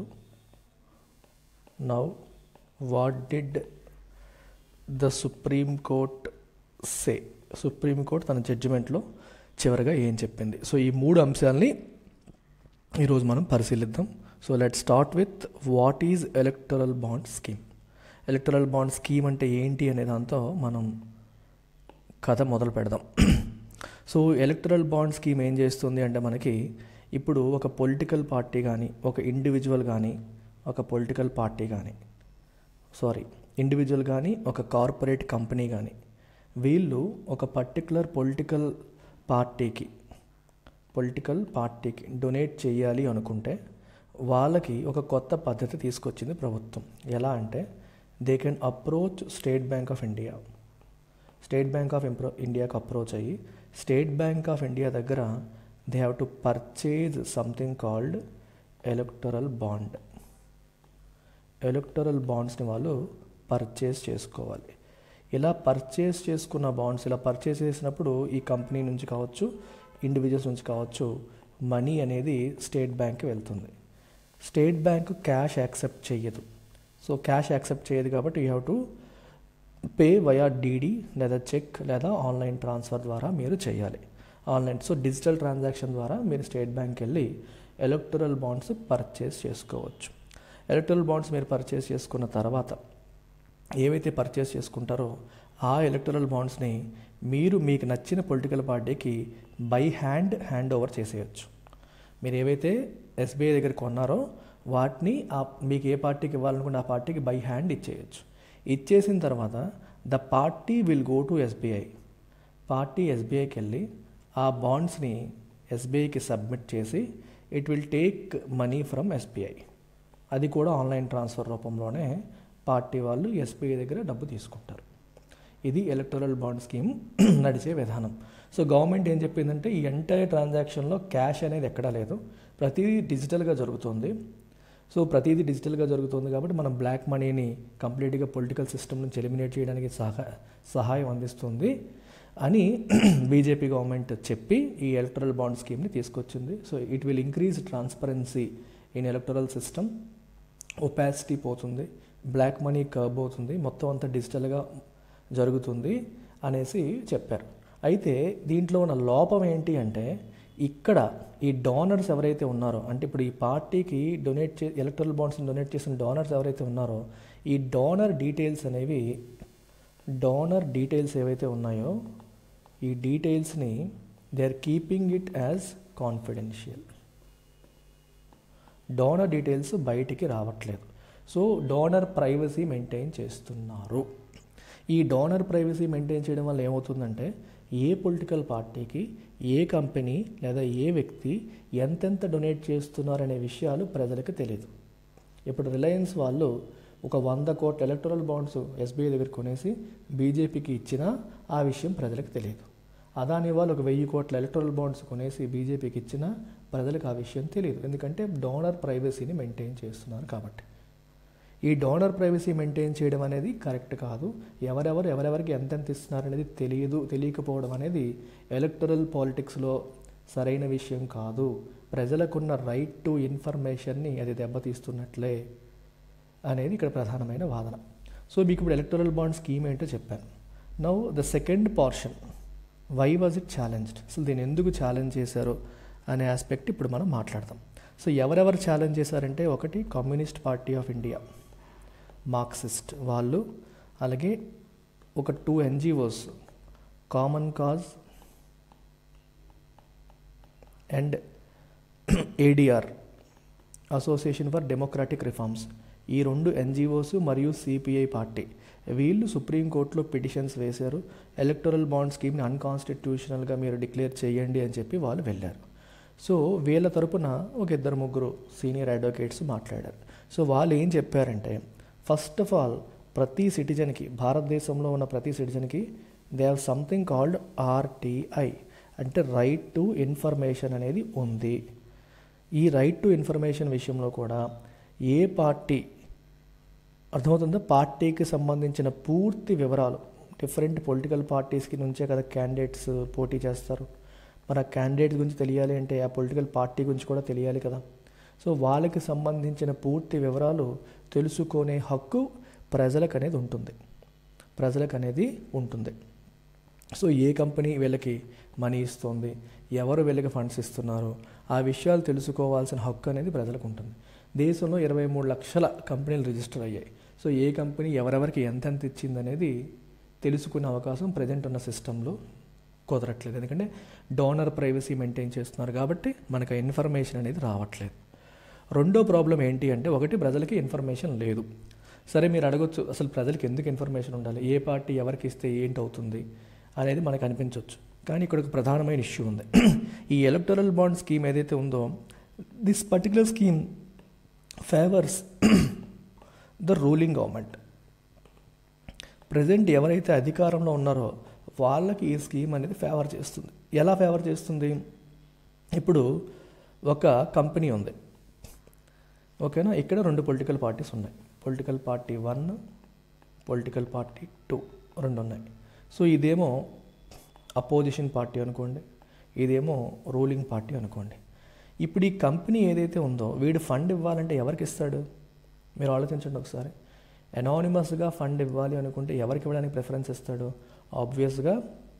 Now what did the supreme court say? Supreme court తన జడ్జిమెంట్లో చివరిగా ఏం చెప్పింది? సో ఈ మూడు అంశాలని ఈరోజు మనం పరిశీలిద్దాం. So let start with what is electoral bond scheme. Electoral bond scheme అంటే ఏంటి అనే దాంతో మనం కథ మొదలు పెడదాం. సో ఎలక్టరల్ బాండ్ స్కీమ్ ఏం చేస్తుంది అంటే, మనకి ఇప్పుడు ఒక పొలిటికల్ పార్టీ కానీ, ఒక ఇండివిజువల్ కానీ, ఒక పొలిటికల్ పార్టీ కానీ సారీ ఇండివిజువల్ కానీ, ఒక కార్పొరేట్ కంపెనీ కానీ, వీళ్ళు ఒక పర్టికులర్ పొలిటికల్ పార్టీకి పొలిటికల్ పార్టీకి డొనేట్ చేయాలి అనుకుంటే వాళ్ళకి ఒక కొత్త పద్ధతి తీసుకొచ్చింది ప్రభుత్వం. ఎలా అంటే, they can approach State Bank of India. State Bank of ఇంప్రో ఇండియాకి అప్రోచ్ అయ్యి స్టేట్ బ్యాంక్ ఆఫ్ ఇండియా దగ్గర they have to purchase something called electoral bond. Electoral బాండ్స్ని వాళ్ళు పర్చేస్ చేసుకోవాలి. ఇలా పర్చేస్ చేసుకున్న బాండ్స్ ఇలా పర్చేస్ చేసినప్పుడు ఈ కంపెనీ నుంచి కావచ్చు, ఇండివిజువల్స్ నుంచి కావచ్చు, మనీ అనేది స్టేట్ బ్యాంక్కి వెళ్తుంది. స్టేట్ బ్యాంక్ క్యాష్ యాక్సెప్ట్ చేయదు. సో క్యాష్ యాక్సెప్ట్ చేయదు కాబట్టి you have to pay via DD లేదా చెక్ లేదా ఆన్లైన్ ట్రాన్స్ఫర్ ద్వారా మీరు చేయాలి. ఆన్లైన్ సో డిజిటల్ ట్రాన్సాక్షన్ ద్వారా మీరు స్టేట్ బ్యాంక్కి వెళ్ళి ఎలక్టరల్ బాండ్స్ పర్చేస్ చేసుకోవచ్చు. ఎలక్టరల్ బాండ్స్ మీరు పర్చేస్ చేసుకున్న తర్వాత ఏవైతే పర్చేస్ చేసుకుంటారో ఆ ఎలక్టరల్ బాండ్స్ని మీరు మీకు నచ్చిన పొలిటికల్ పార్టీకి బై హ్యాండ్ హ్యాండ్ ఓవర్ చేసేయచ్చు. మీరు ఏవైతే ఎస్బీఐ దగ్గర కొన్నారో వాటిని ఆ మీకు ఏ పార్టీకి ఇవ్వాలనుకుంటే ఆ పార్టీకి బై హ్యాండ్ ఇచ్చేయచ్చు. ఇచ్చేసిన తర్వాత the party will go to SBI. Party ఎస్బీఐకి వెళ్ళి ఆ బాండ్స్ని ఎస్బీఐకి సబ్మిట్ చేసి it will take money from SBI. అది కూడా ఆన్లైన్ ట్రాన్స్ఫర్ రూపంలోనే పార్టీ వాళ్ళు ఎస్బీఐ దగ్గర డబ్బు తీసుకుంటారు. ఇది ఎలక్టరల్ బాండ్ స్కీమ్ నడిచే విధానం. సో గవర్నమెంట్ ఏం చెప్పిందంటే ఈ ఎంటైర్ ట్రాన్సాక్షన్లో క్యాష్ అనేది ఎక్కడా లేదు, ప్రతిదీ డిజిటల్గా జరుగుతుంది. సో ప్రతిదీ డిజిటల్గా జరుగుతుంది కాబట్టి మనం బ్లాక్ మనీని కంప్లీట్గా పొలిటికల్ సిస్టమ్ నుంచి ఎలిమినేట్ చేయడానికి సహా సహాయం అందిస్తుంది అని బీజేపీ గవర్నమెంట్ చెప్పి ఈ ఎలక్టరల్ బాండ్ స్కీమ్ని తీసుకొచ్చింది. So it will increase transparency in electoral system, opacity పోతుంది, బ్లాక్ మనీ కర్బ్ అవుతుంది, మొత్తం అంతా డిజిటల్గా జరుగుతుంది అనేసి చెప్పారు. అయితే దీంట్లో ఉన్న లోపం ఏంటి అంటే ఇక్కడ ఈ డోనర్స్ ఎవరైతే ఉన్నారో అంటే ఇప్పుడు ఈ పార్టీకి డొనేట్ చే ఎలక్టరల్ బాండ్స్ని డొనేట్ చేసిన డోనర్స్ ఎవరైతే ఉన్నారో ఈ డోనర్ డీటెయిల్స్ అనేవి డోనర్ డీటెయిల్స్ ఏవైతే ఉన్నాయో ఈ డీటెయిల్స్ని they are keeping it as confidential. Donor details బయటికి రావట్లేదు. సో డోనర్ ప్రైవసీ మెయింటైన్ చేస్తున్నారు. ఈ డోనర్ ప్రైవసీ మెయింటైన్ చేయడం వల్ల ఏమవుతుందంటే ఏ పొలిటికల్ పార్టీకి ఏ కంపెనీ లేదా ఏ వ్యక్తి ఎంతెంత డొనేట్ చేస్తున్నారనే విషయాలు ప్రజలకు తెలియదు. ఇప్పుడు రిలయన్స్ వాళ్ళు ఒక వంద కోట్ల ఎలక్టరల్ బాండ్స్ ఎస్బీఐ దగ్గర కొనేసి బీజేపీకి ఇచ్చినా ఆ విషయం ప్రజలకు తెలియదు. అదాని వాళ్ళు ఒక వెయ్యి కోట్ల ఎలక్టరల్ బాండ్స్ కొనేసి బీజేపీకి ఇచ్చినా ప్రజలకు ఆ విషయం తెలియదు. ఎందుకంటే డోనర్ ప్రైవసీని మెయింటైన్ చేస్తున్నారు కాబట్టి. ఈ డోనర్ ప్రైవసీ మెయింటైన్ చేయడం అనేది కరెక్ట్ కాదు. ఎవరెవరు ఎవరెవరికి ఎంతెంత ఇస్తున్నారు అనేది తెలియదు తెలియకపోవడం అనేది ఎలక్టరల్ పాలిటిక్స్లో సరైన విషయం కాదు. ప్రజలకున్న రైట్ టు ఇన్ఫర్మేషన్ని అది దెబ్బతీస్తున్నట్లే అనేది ఇక్కడ ప్రధానమైన వాదన. సో మీకు ఇప్పుడు ఎలక్టరల్ బాండ్ స్కీమ్ ఏంటో చెప్పాను. Now the second portion, why was it challenged, అసలు దీన్ని ఎందుకు ఛాలెంజ్ చేశారు అనే ఆస్పెక్ట్ ఇప్పుడు మనం మాట్లాడదాం. సో ఎవరెవరు ఛాలెంజ్ చేశారంటే ఒకటి communist party of India, Marxist వాళ్ళు, అలాగే ఒక two NGOs common cause and ADR association for democratic reforms, ఈ రెండు ఎన్జిఓస్ మరియు సిపిఐ పార్టీ వీళ్ళు సుప్రీంకోర్టులో పిటిషన్స్ వేశారు. ఎలక్టరల్ బాండ్ స్కీమ్ని అన్కాన్స్టిట్యూషనల్గా మీరు డిక్లేర్ చేయండి అని చెప్పి వాళ్ళు వెళ్ళారు. సో వీళ్ళ తరపున ఒక ఇద్దరు ముగ్గురు సీనియర్ అడ్వకేట్స్ మాట్లాడారు. సో వాళ్ళు ఏం చెప్పారంటే ఫస్ట్ ఆఫ్ ఆల్ ప్రతి సిటిజన్కి, భారతదేశంలో ఉన్న ప్రతి సిటిజన్కి they have something called RTI అంటే రైట్ టు ఇన్ఫర్మేషన్ అనేది ఉంది. ఈ రైట్ టు ఇన్ఫర్మేషన్ విషయంలో కూడా ఏ పార్టీ అర్థమవుతుందో పార్టీకి సంబంధించిన పూర్తి వివరాలు, డిఫరెంట్ పొలిటికల్ పార్టీస్కి నుంచే కదా క్యాండిడేట్స్ పోటీ చేస్తారు. మన క్యాండిడేట్స్ గురించి తెలియాలి అంటే ఆ పొలిటికల్ పార్టీ గురించి కూడా తెలియాలి కదా. సో వాళ్ళకి సంబంధించిన పూర్తి వివరాలు తెలుసుకునే హక్కు ప్రజలకు అనేది ఉంటుంది ప్రజలకు అనేది ఉంటుంది సో ఏ కంపెనీ వీళ్ళకి మనీ ఇస్తుంది, ఎవరు వీళ్ళకి ఫండ్స్ ఇస్తున్నారు, ఆ విషయాలు తెలుసుకోవాల్సిన హక్కు అనేది ప్రజలకు ఉంటుంది. దేశంలో ఇరవై మూడు లక్షల కంపెనీలు రిజిస్టర్ అయ్యాయి. సో ఏ కంపెనీ ఎవరెవరికి ఎంతెంత ఇచ్చింది అనేది తెలుసుకునే అవకాశం ప్రజెంట్ ఉన్న సిస్టంలో కుదరట్లేదు. ఎందుకంటే డోనర్ ప్రైవసీ మెయింటైన్ చేస్తున్నారు కాబట్టి మనకు ఆ ఇన్ఫర్మేషన్ అనేది రావట్లేదు. రెండో ప్రాబ్లం ఏంటి అంటే ఒకటి ప్రజలకి ఇన్ఫర్మేషన్ లేదు. సరే మీరు అడగొచ్చు అసలు ప్రజలకి ఎందుకు ఇన్ఫర్మేషన్ ఉండాలి, ఏ పార్టీ ఎవరికి ఇస్తే ఏంటి అవుతుంది అనేది మనకు అనిపించవచ్చు. కానీ ఇక్కడ ఒక ప్రధానమైన ఇష్యూ ఉంది. ఈ ఎలక్టరల్ బాండ్ స్కీమ్ ఏదైతే ఉందో this particular scheme favours the ruling government. Present ఎవరైతే అధికారంలో ఉన్నారో వాళ్ళకి ఈ స్కీమ్ అనేది ఫేవర్ చేస్తుంది. ఎలా ఫేవర్ చేస్తుంది? ఇప్పుడు ఒక కంపెనీ ఉంది, ఓకేనా, ఇక్కడ రెండు పొలిటికల్ పార్టీస్ ఉన్నాయి. Political party one, political party two రెండు ఉన్నాయి. సో ఇదేమో అపోజిషన్ పార్టీ అనుకోండి, ఇదేమో రూలింగ్ పార్టీ అనుకోండి. ఇప్పుడు ఈ కంపెనీ ఏదైతే ఉందో వీడు ఫండ్ ఇవ్వాలంటే ఎవరికి ఇస్తాడు? మీరు ఆలోచించండి ఒకసారి. అనానిమస్గా ఫండ్ ఇవ్వాలి అనుకుంటే ఎవరికి ఇవ్వడానికి ప్రిఫరెన్స్ ఇస్తాడు? ఆబ్వియస్గా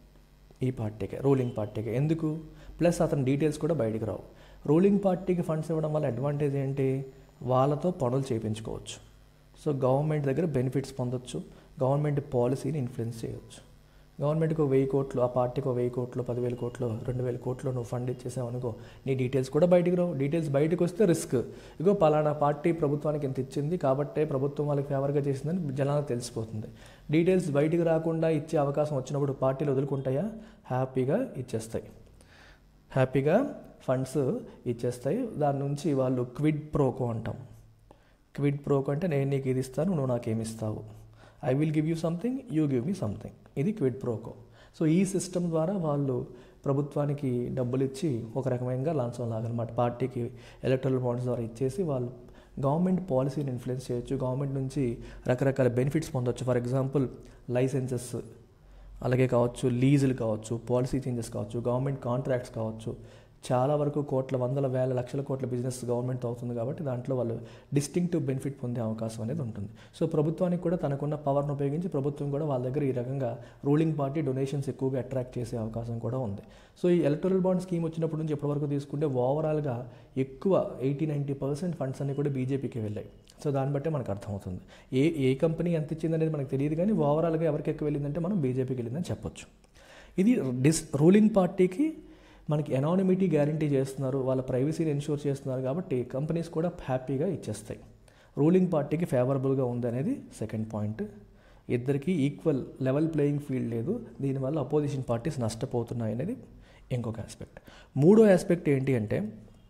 ఈ పార్టీకే, రూలింగ్ పార్టీకే. ఎందుకు? ప్లస్ అతని డీటెయిల్స్ కూడా బయటికి రావు. రూలింగ్ పార్టీకి ఫండ్స్ ఇవ్వడం వల్ల అడ్వాంటేజ్ ఏంటి? వాళ్ళతో పనులు చేయించుకోవచ్చు. సో గవర్నమెంట్ దగ్గర బెనిఫిట్స్ పొందొచ్చు, గవర్నమెంట్ పాలసీని ఇన్ఫ్లుయెన్స్ చేయవచ్చు. గవర్నమెంట్కి ఒక వెయ్యి కోట్లు, ఆ పార్టీకి ఒక వెయ్యి కోట్లు, పదివేల కోట్లు, రెండు వేల కోట్లు నువ్వు ఫండ్ ఇచ్చేసావు అనుకో, నీ డీటెయిల్స్ కూడా బయటికి రావు. డీటెయిల్స్ బయటకు వస్తే రిస్క్. ఇగో పలానా పార్టీ ప్రభుత్వానికి ఇంత ఇచ్చింది కాబట్టే ప్రభుత్వం వాళ్ళకి ఫేవర్గా చేసిందని జనాలకు తెలిసిపోతుంది. డీటెయిల్స్ బయటికి రాకుండా ఇచ్చే అవకాశం వచ్చినప్పుడు పార్టీలు వదులుకుంటాయా? హ్యాపీగా ఇచ్చేస్తాయి, హ్యాపీగా ఫండ్స్ ఇచ్చేస్తాయి. దాని నుంచి వాళ్ళు క్విడ్ ప్రోకో అంటాం. క్విడ్ ప్రోకో అంటే నేను నీకు ఇది ఇస్తాను, నువ్వు నాకేమి ఇస్తావు. I will give you something, you give me something. ఇది క్విడ్ ప్రోకో. సో ఈ సిస్టమ్ ద్వారా వాళ్ళు ప్రభుత్వానికి డబ్బులు ఇచ్చి ఒక రకమైన లంచం లాగనమాట పార్టీకి ఎలక్టరల్ బాండ్స్ ద్వారా ఇచ్చేసి వాళ్ళు గవర్నమెంట్ పాలసీని ఇన్ఫ్లుయెన్స్ చేయొచ్చు, గవర్నమెంట్ నుంచి రకరకాల బెనిఫిట్స్ పొందొచ్చు. ఫర్ ఎగ్జాంపుల్ లైసెన్సెస్ అలాగే కావచ్చు, లీజులు కావచ్చు, పాలసీ చేంజెస్ కావచ్చు, గవర్నమెంట్ కాంట్రాక్ట్స్ కావచ్చు. చాలా వరకు కోట్ల, వందల, వేల, లక్షల కోట్ల బిజినెస్ గవర్నమెంట్ అవుతుంది కాబట్టి దాంట్లో వాళ్ళు డిస్టింక్టివ్ బెనిఫిట్ పొందే అవకాశం అనేది ఉంటుంది. సో ప్రభుత్వానికి కూడా తనకున్న పవర్ను ఉపయోగించి ప్రభుత్వం కూడా వాళ్ళ దగ్గర ఈ రకంగా రూలింగ్ పార్టీ డొనేషన్స్ ఎక్కువగా అట్రాక్ట్ చేసే అవకాశం కూడా ఉంది. సో ఈ ఎలక్టరల్ బాండ్ స్కీమ్ వచ్చినప్పటి నుంచి ఎప్పటివరకు తీసుకుంటే ఓవరాల్గా ఎక్కువ ఎయిటీ నైంటీ పర్సెంట్ ఫండ్స్ అన్నీ కూడా బీజేపీకి వెళ్ళాయి. సో దాన్ని బట్టే మనకు అర్థమవుతుంది. ఏ ఏ కంపెనీ ఎంత ఇచ్చింది అనేది మనకు తెలియదు, కానీ ఓవరాల్గా ఎవరికి ఎక్కువ వెళ్ళిందంటే మనం బీజేపీకి వెళ్ళిందని చెప్పొచ్చు. ఇది డిస్ రూలింగ్ పార్టీకి మనకి ఎనానిమిటీ గ్యారంటీ చేస్తున్నారు, వాళ్ళ ప్రైవసీని ఎన్షూర్ చేస్తున్నారు కాబట్టి కంపెనీస్ కూడా హ్యాపీగా ఇచ్చేస్తాయి. రూలింగ్ పార్టీకి ఫేవరబుల్గా ఉంది అనేది సెకండ్ పాయింట్. ఇద్దరికి ఈక్వల్ లెవెల్ ప్లేయింగ్ ఫీల్డ్ లేదు, దీనివల్ల అపోజిషన్ పార్టీస్ నష్టపోతున్నాయి అనేది ఇంకొక ఆస్పెక్ట్. మూడో ఆస్పెక్ట్ ఏంటి అంటే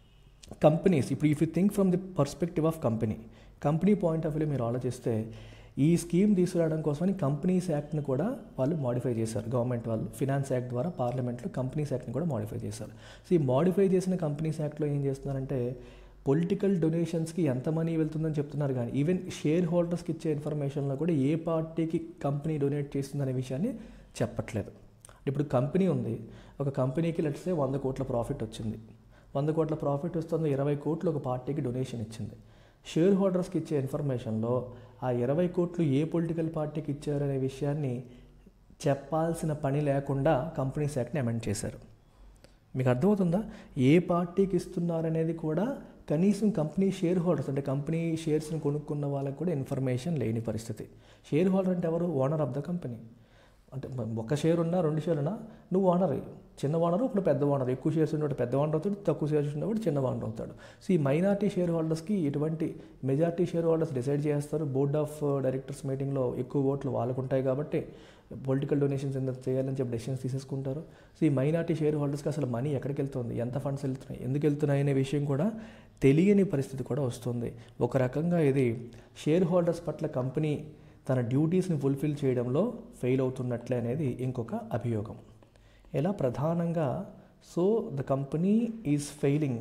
కంపెనీస్. ఇప్పుడు if you think from the perspective of company, company point of view మీరు ఆలోచిస్తే ఈ స్కీమ్ తీసుకురావడం కోసమని కంపెనీస్ యాక్ట్ని కూడా వాళ్ళు మాడిఫై చేశారు. గవర్నమెంట్ వాళ్ళు ఫినాన్స్ యాక్ట్ ద్వారా పార్లమెంట్లో కంపెనీస్ యాక్ట్ని కూడా మాడిఫై చేశారు. సో ఈ మాడిఫై చేసిన కంపెనీస్ యాక్ట్లో ఏం చేస్తున్నారంటే పొలిటికల్ డొనేషన్స్కి ఎంత మనీ వెళ్తుందని చెప్తున్నారు, కానీ ఈవెన్ షేర్ హోల్డర్స్కి ఇచ్చే ఇన్ఫర్మేషన్లో కూడా ఏ పార్టీకి కంపెనీ డొనేట్ చేస్తుందనే విషయాన్ని చెప్పట్లేదు. ఇప్పుడు కంపెనీ ఉంది, ఒక కంపెనీకి లెట్స్ సే వంద కోట్ల ప్రాఫిట్ వచ్చింది, వంద కోట్ల ప్రాఫిట్ వస్తుంది, ఇరవై కోట్లు ఒక పార్టీకి డొనేషన్ ఇచ్చింది. షేర్ హోల్డర్స్కి ఇచ్చే ఇన్ఫర్మేషన్లో ఆ ఇరవై కోట్లు ఏ పొలిటికల్ పార్టీకి ఇచ్చారనే విషయాన్ని చెప్పాల్సిన పని లేకుండా కంపెనీస్ యాక్ట్ని అమెండ్ చేశారు. మీకు అర్థమవుతుందా? ఏ పార్టీకి ఇస్తున్నారనేది కూడా కనీసం కంపెనీ షేర్ హోల్డర్స్ అంటే కంపెనీ షేర్స్ని కొనుక్కున్న వాళ్ళకి కూడా ఇన్ఫర్మేషన్ లేని పరిస్థితి. షేర్ హోల్డర్ అంటే ఎవరు? Owner of the company. అంటే ఒక షేర్ ఉన్నా, రెండు షేర్ ఉన్నా నువ్వు ఓనర్, చిన్న ఓనర్ ఒకటి పెద్ద ఓనర్, ఎక్కువ షేర్స్ ఉన్నవాడు పెద్ద ఓనర్ అవుతాడు, తక్కువ షేర్స్ ఉన్నవాడు చిన్న ఓనర్ అవుతాడు. సో ఈ మైనార్టీ షేర్ హోల్డర్స్కి ఎటువంటి మెజార్టీ షేర్ హోల్డర్స్ డిసైడ్ చేస్తారు. బోర్డ్ ఆఫ్ డైరెక్టర్స్ మీటింగ్లో ఎక్కువ ఓట్లు వాళ్ళకు ఉంటాయి కాబట్టి పొలిటికల్ డొనేషన్స్ ఎంత చేయాలని చెప్పి డెసిషన్స్ తీసేసుకుంటారు. సో ఈ మైనార్టీ షేర్ హోల్డర్స్కి అసలు మనీ ఎక్కడికి వెళ్తుంది, ఎంత ఫండ్స్ వెళ్తున్నాయి, ఎందుకు వెళ్తున్నాయి అనే విషయం కూడా తెలియని పరిస్థితి కూడా వస్తుంది. ఒక రకంగా ఇది షేర్ హోల్డర్స్ పట్ల కంపెనీ తన డ్యూటీస్ని ఫుల్ఫిల్ చేయడంలో ఫెయిల్ అవుతున్నట్లే అనేది ఇంకొక అభియోగం. ఎలా? ప్రధానంగా so the company is failing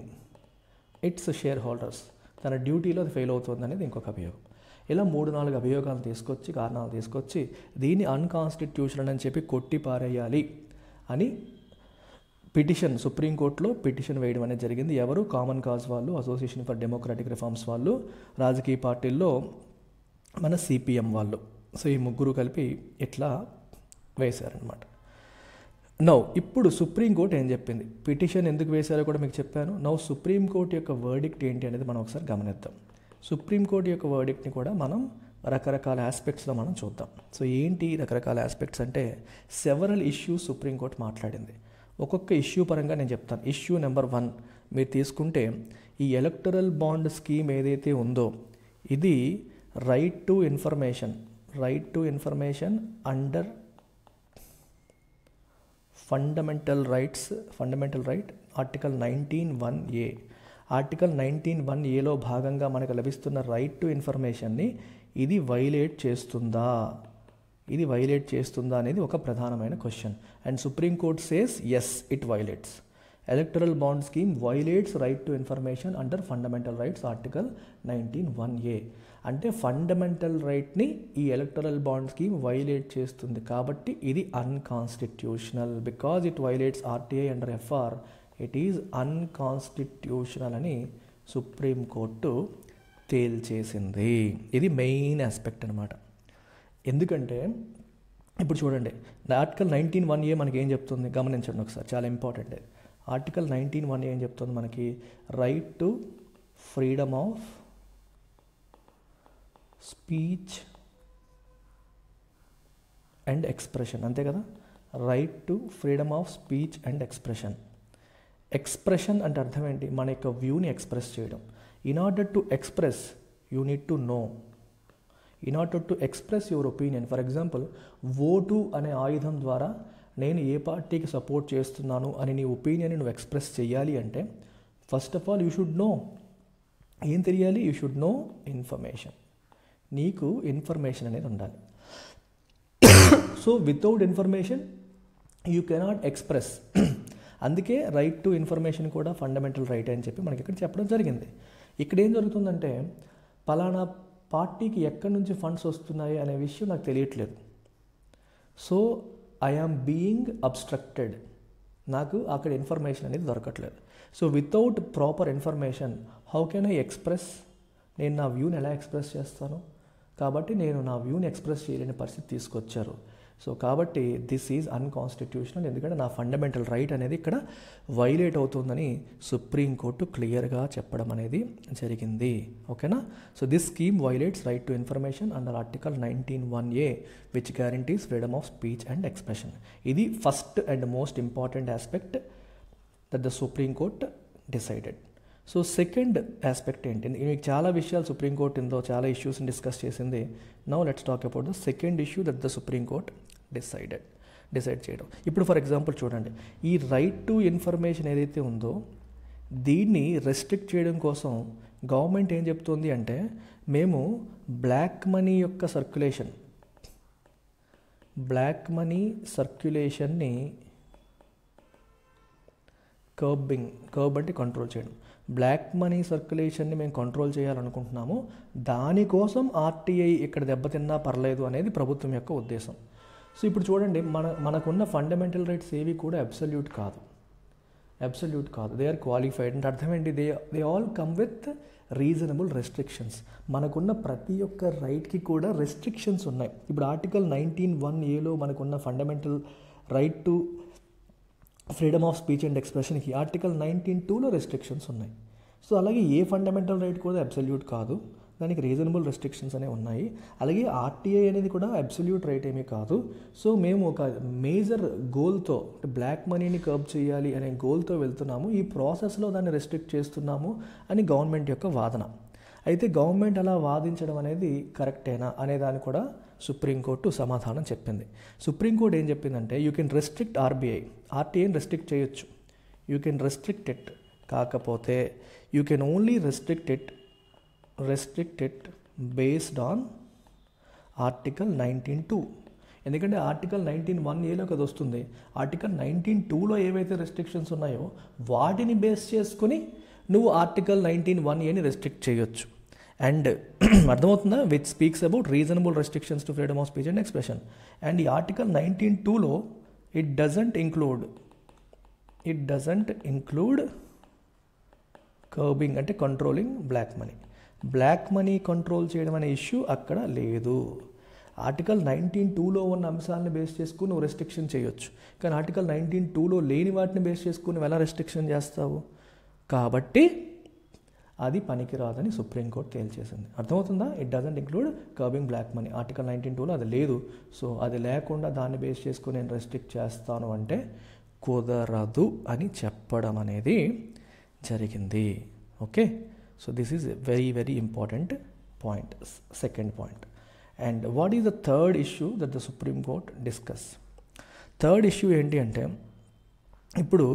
its share holders, తన డ్యూటీలో అది ఫెయిల్ అవుతుంది అనేది ఇంకొక అభియోగం. ఇలా మూడు నాలుగు అభియోగాలు తీసుకొచ్చి, కారణాలు తీసుకొచ్చి దీన్ని అన్కాన్స్టిట్యూషనల్ అని చెప్పి కొట్టి పారేయాలి అని పిటిషన్ సుప్రీంకోర్టులో పిటిషన్ వేయడం అనేది జరిగింది. ఎవరు? కామన్ కాజ్ వాళ్ళు, అసోసియేషన్ ఫర్ డెమోక్రాటిక్ రిఫార్మ్స్ వాళ్ళు, రాజకీయ పార్టీల్లో మన సిపిఎం వాళ్ళు. సో ఈ ముగ్గురు కలిపి ఇట్లా వేశారనమాట. నౌ ఇప్పుడు సుప్రీంకోర్టు ఏం చెప్పింది, పిటిషన్ ఎందుకు వేశారో కూడా మీకు చెప్పాను. నౌ సుప్రీంకోర్టు యొక్క వర్డిక్ట్ ఏంటి అనేది మనం ఒకసారి గమనిద్దాం. సుప్రీంకోర్టు యొక్క వర్డిక్ట్ని కూడా మనం రకరకాల ఆస్పెక్ట్స్లో మనం చూద్దాం. సో ఏంటి రకరకాల ఆస్పెక్ట్స్ అంటే సెవరల్ ఇష్యూస్ సుప్రీంకోర్టు మాట్లాడింది. ఒక్కొక్క ఇష్యూ పరంగా నేను చెప్తాను. ఇష్యూ నెంబర్ వన్ మీరు తీసుకుంటే ఈ ఎలక్టరల్ బాండ్ స్కీమ్ ఏదైతే ఉందో ఇది right to information right to information under fundamental rights fundamental right article nineteen one a article nineteen one ఏలో భాగంగా మనకు లభిస్తున్న రైట్ టు ఇన్ఫర్మేషన్ని ఇది వైలేట్ చేస్తుందా ఇది వైలేట్ చేస్తుందా అనేది ఒక ప్రధానమైన question. And supreme court says yes it violates. Electoral bond scheme violates right to information under fundamental rights article nineteen one a. అంటే ఫండమెంటల్ రైట్ని ఈ ఎలక్టరల్ బాండ్ స్కీమ్ వైలేట్ చేస్తుంది కాబట్టి ఇది unconstitutional. Because it violates RTI under FR it is unconstitutional అని supreme court తేల్చేసింది. ఇది main aspect అనమాట. ఎందుకంటే ఇప్పుడు చూడండి, ఆర్టికల్ నైన్టీన్ వన్ ఏ మనకి ఏం చెప్తుంది గమనించండి ఒకసారి, చాలా important. Article nineteen one a ఏం చెప్తుంది మనకి? Right to freedom of speech and expression, అంతే కదా? Right to freedom of speech and expression. Expression అంటే అర్థం ఏంటి? మన యొక్క వ్యూని ఎక్స్ప్రెస్ చేయడం. In order to express you need to know, in order to express your opinion. For example, vote అనే ఆయుధం ద్వారా నేను ఏ పార్టీకి సపోర్ట్ చేస్తున్నాను అని నీ ఒపీనియన్ని నువ్వు ఎక్స్ప్రెస్ చేయాలి అంటే first of all you should know. ఏం తెలియాలి? You should know information. నీకు ఇన్ఫర్మేషన్ అనేది ఉండాలి. So without information you cannot express. అందుకే రైట్ టు ఇన్ఫర్మేషన్ కూడా ఫండమెంటల్ రైట్ అని చెప్పి మనకి ఇక్కడ చెప్పడం జరిగింది. ఇక్కడ ఏం జరుగుతుందంటే, పలానా పార్టీకి ఎక్కడి నుంచి ఫండ్స్ వస్తున్నాయి అనే విషయం నాకు తెలియట్లేదు. So I am being obstructed, నాకు అక్కడ ఇన్ఫర్మేషన్ అనేది దొరకట్లేదు. So without proper information how can I express? నేను నా వ్యూని ఎలా ఎక్స్ప్రెస్ చేస్తాను? కాబట్టి నేను నా వ్యూని ఎక్స్ప్రెస్ చేయలేని పరిస్థితి తీసుకొచ్చారు. సో కాబట్టి దిస్ ఈజ్ అన్కాన్స్టిట్యూషనల్, ఎందుకంటే నా ఫండమెంటల్ రైట్ అనేది ఇక్కడ వైలేట్ అవుతుందని సుప్రీంకోర్టు క్లియర్గా చెప్పడం అనేది జరిగింది. ఓకేనా? So this scheme violates right to information under article nineteen one a which guarantees freedom of speech and expression. ఇది first and most important aspect that the supreme court decided. So second aspect ఏంటి? మీకు చాలా విషయాలు supreme court ఇందో చాలా ఇష్యూస్ని discuss చేసింది. Now let's talk about the second issue that the supreme court decided decide చేయడం. ఇప్పుడు ఫర్ ఎగ్జాంపుల్ చూడండి, ఈ రైట్ టు ఇన్ఫర్మేషన్ ఏదైతే ఉందో దీన్ని రెస్ట్రిక్ట్ చేయడం కోసం గవర్నమెంట్ ఏం చెప్తుంది అంటే, మేము బ్లాక్ మనీ యొక్క సర్క్యులేషన్ బ్లాక్ మనీ సర్క్యులేషన్ని కర్బింగ్, కర్బ్ అంటే కంట్రోల్ చేయడం, బ్లాక్ మనీ సర్క్యులేషన్ని మేము కంట్రోల్ చేయాలనుకుంటున్నాము, దానికోసం ఆర్టీఐ ఇక్కడ దెబ్బతిన్నా పర్లేదు అనేది ప్రభుత్వం యొక్క ఉద్దేశం. సో ఇప్పుడు చూడండి, మన మనకున్న ఫండమెంటల్ రైట్స్ ఏవి కూడా అబ్సల్యూట్ కాదు, అబ్సల్యూట్ కాదు, దే ఆర్ క్వాలిఫైడ్. అంటే అర్థం ఏంటి? They they all come with reasonable restrictions. మనకున్న ప్రతి ఒక్క రైట్కి కూడా రెస్ట్రిక్షన్స్ ఉన్నాయి. ఇప్పుడు ఆర్టికల్ నైన్టీన్ వన్ ఏలో మనకున్న fundamental right to freedom of speech and ఎక్స్ప్రెషన్కి ఆర్టికల్ నైన్టీన్ టూలో రెస్ట్రిక్షన్స్ ఉన్నాయి. సో అలాగే ఏ ఫండమెంటల్ రైట్ కూడా అబ్సల్యూట్ కాదు, దానికి రీజనబుల్ రెస్ట్రిక్షన్స్ అనేవి ఉన్నాయి. అలాగే ఆర్టీఐ అనేది కూడా అబ్సల్యూట్ రైట్ ఏమీ కాదు. సో మేము ఒక మేజర్ గోల్తో, బ్లాక్ మనీని కర్బ్ చేయాలి అనే గోల్తో వెళ్తున్నాము, ఈ ప్రాసెస్లో దాన్ని రెస్ట్రిక్ట్ చేస్తున్నాము అని గవర్నమెంట్ యొక్క వాదన. అయితే గవర్నమెంట్ అలా వాదించడం అనేది కరెక్టేనా అనే దాన్ని కూడా సుప్రీంకోర్టు సమాధానం చెప్పింది. సుప్రీంకోర్టు ఏం చెప్పిందంటే, యూ కెన్ రెస్ట్రిక్ట్ ఆర్బీఐ, ఆర్టీఐని రెస్ట్రిక్ట్ చేయొచ్చు, యూ కెన్ రెస్ట్రిక్ట్ ఇట్, కాకపోతే you can only restrict it restrict it based on article nineteen two. ఎందుకంటే ఆర్టికల్ నైన్టీన్ వన్ ఏలో కదా వస్తుంది, ఆర్టికల్ నైన్టీన్ టూలో ఏవైతే రెస్ట్రిక్షన్స్ ఉన్నాయో వాటిని బేస్ చేసుకుని నువ్వు ఆర్టికల్ నైన్టీన్ వన్ ఏని రెస్ట్రిక్ట్ చేయొచ్చు. అండ్ అర్థమవుతుందా? Which speaks about reasonable restrictions to freedom of speech and expression. And ఈ ఆర్టికల్ నైన్టీన్ టూలో it doesn't include it doesn't include curbing అంటే controlling black money. Black money control చేయడం అనే issue అక్కడ లేదు. ఆర్టికల్ నైన్టీన్ టూలో ఉన్న అంశాలను బేస్ చేసుకుని నువ్వు రెస్ట్రిక్షన్ చేయొచ్చు, కానీ ఆర్టికల్ నైన్టీన్ టూలో లేని వాటిని బేస్ చేసుకుని నువ్వు ఎలా రెస్ట్రిక్షన్ చేస్తావు? కాబట్టి అది పనికిరాదని సుప్రీంకోర్టు తేల్చేసింది. అర్థమవుతుందా? It doesn't include curbing black money. Article nineteen టూలో అది లేదు. సో అది లేకుండా దాన్ని బేస్ చేసుకుని నేను రెస్ట్రిక్ట్ చేస్తాను అంటే కుదరదు అని చెప్పడం అనేది జరిగింది. Okay, so this is very very important point, second point. And what is the third issue that the supreme court discuss? Third issue ఏంటి అంటే, ఇప్పుడు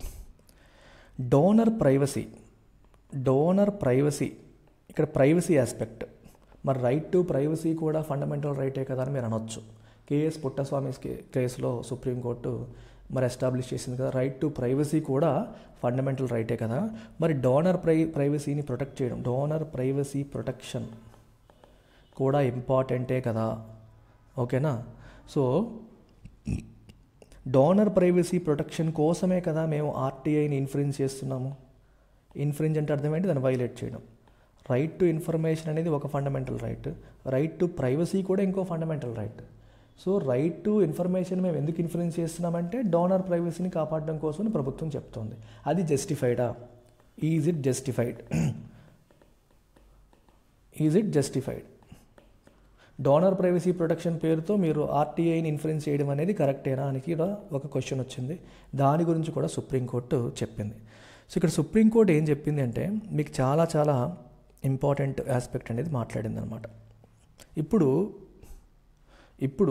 డోనర్ ప్రైవసీ డోనర్ ప్రైవసీ ఇక్కడ ప్రైవసీ ఆస్పెక్ట్, మరి రైట్ టు ప్రైవసీ కూడా fundamental రైటే కదా అని మీరు అనొచ్చు. కేఎస్ పుట్టస్వామి కేసులో సుప్రీంకోర్టు మరి ఎస్టాబ్లిష్ చేసింది కదా, రైట్ టు ప్రైవసీ కూడా ఫండమెంటల్ రైటే కదా. మరి డోనర్ ప్రై ప్రైవసీని ప్రొటెక్ట్ చేయడం, డోనర్ ప్రైవసీ ప్రొటెక్షన్ కూడా ఇంపార్టెంటే కదా, ఓకేనా. సో డోనర్ ప్రైవసీ ప్రొటెక్షన్ కోసమే కదా మేము ఆర్టీఐని ఇన్ఫ్రింజ్ చేస్తున్నాము. ఇన్ఫ్రింజ్ అంటే అర్థం ఏంటి, దాన్ని వైలేట్ చేయడం. రైట్ టు ఇన్ఫర్మేషన్ అనేది ఒక fundamental right, right to privacy కూడా ఇంకో fundamental right. So right to information మేము ఎందుకు ఇన్ఫ్లుయెన్స్ చేస్తున్నామంటే డోనర్ ప్రైవసీని కాపాడడం కోసం ప్రభుత్వం చెప్తోంది. అది జస్టిఫైడా? Is it justified? Is it justified? Donor privacy protection పేరుతో మీరు ఆర్టీఐని ఇన్ఫ్లుయెన్స్ చేయడం అనేది కరెక్టేనా అని కూడా ఒక క్వశ్చన్ వచ్చింది. దాని గురించి కూడా సుప్రీంకోర్టు చెప్పింది. సో ఇక్కడ సుప్రీంకోర్టు ఏం చెప్పింది అంటే మీకు చాలా చాలా ఇంపార్టెంట్ ఆస్పెక్ట్ అనేది మాట్లాడింది అనమాట. ఇప్పుడు ఇప్పుడు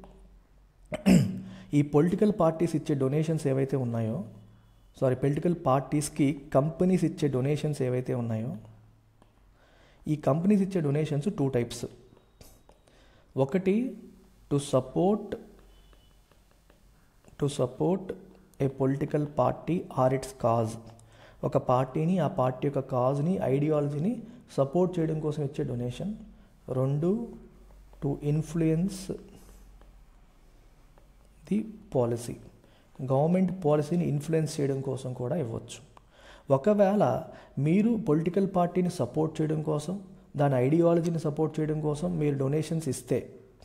ఈ పొలిటికల్ పార్టీస్ ఇచ్చే డొనేషన్స్ ఏవైతే ఉన్నాయో, సారీ పొలిటికల్ పార్టీస్కి కంపెనీస్ ఇచ్చే డొనేషన్స్ ఏవైతే ఉన్నాయో, ఈ కంపెనీస్ ఇచ్చే డొనేషన్స్ టూ టైప్స్. ఒకటి to support to support a political party or its cause, ఒక పార్టీని ఆ పార్టీ యొక్క కాజ్ని ఐడియాలజీని సపోర్ట్ చేయడం కోసం ఇచ్చే డొనేషన్. రెండు to influence the policy, government పాలసీని ఇన్ఫ్లుయెన్స్ చేయడం కోసం కూడా ఇవ్వచ్చు. ఒకవేళ మీరు పొలిటికల్ పార్టీని సపోర్ట్ చేయడం కోసం, దాని ఐడియాలజీని సపోర్ట్ చేయడం కోసం మీరు డొనేషన్స్ ఇస్తే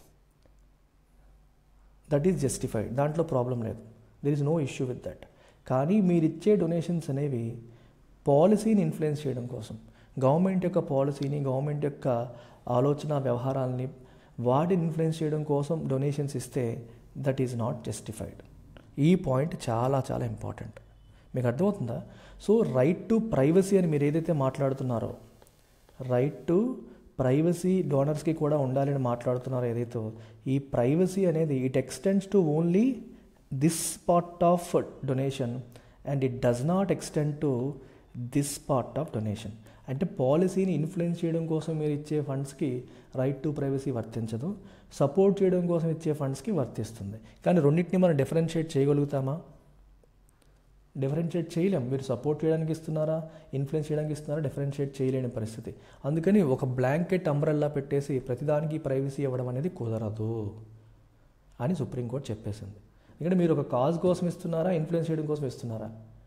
దట్ ఈజ్ జస్టిఫైడ్, దాంట్లో ప్రాబ్లం లేదు, there is no issue with that. కానీ మీరు ఇచ్చే డొనేషన్స్ అనేవి పాలసీని ఇన్ఫ్లుయెన్స్ చేయడం కోసం, గవర్నమెంట్ యొక్క పాలసీని, గవర్నమెంట్ యొక్క ఆలోచన వ్యవహారాలని వాటిని ఇన్ఫ్లుయెన్స్ చేయడం కోసం డొనేషన్స్ ఇస్తే దట్ ఈజ్ నాట్ జస్టిఫైడ్. ఈ పాయింట్ చాలా చాలా ఇంపార్టెంట్. మీకు అర్థమవుతుందా? సో రైట్ టు ప్రైవసీ అని మీరు ఏదైతే మాట్లాడుతున్నారో, రైట్ టు ప్రైవసీ డోనర్స్కి కూడా ఉండాలని మాట్లాడుతున్నారో ఏదైతే, ఈ ప్రైవసీ అనేది it extends to only this part of donation and it does not extend to this part of donation. అంటే పాలసీని ఇన్ఫ్లుయెన్స్ చేయడం కోసం మీరు ఇచ్చే ఫండ్స్కి రైట్ టు ప్రైవసీ వర్తించదు, సపోర్ట్ చేయడం కోసం ఇచ్చే ఫండ్స్కి వర్తిస్తుంది. కానీ రెండింటిని మనం డిఫరెన్షియేట్ చేయగలుగుతామా? డిఫరెన్షియేట్ చేయలేం. మీరు సపోర్ట్ చేయడానికి ఇస్తున్నారా, ఇన్ఫ్లుయెన్స్ చేయడానికి ఇస్తున్నారా, డిఫరెన్షియేట్ చేయలేని పరిస్థితి. అందుకని ఒక బ్లాంకెట్ అంబ్రెల్లా పెట్టేసి ప్రతిదానికి ప్రైవసీ ఇవ్వడం అనేది కుదరదు అని సుప్రీంకోర్టు చెప్పేసింది. ఇక్కడ మీరు ఒక కాజ్ కోసం ఇస్తున్నారా, ఇన్ఫ్లుయెన్స్ చేయడం కోసం ఇస్తున్నారా?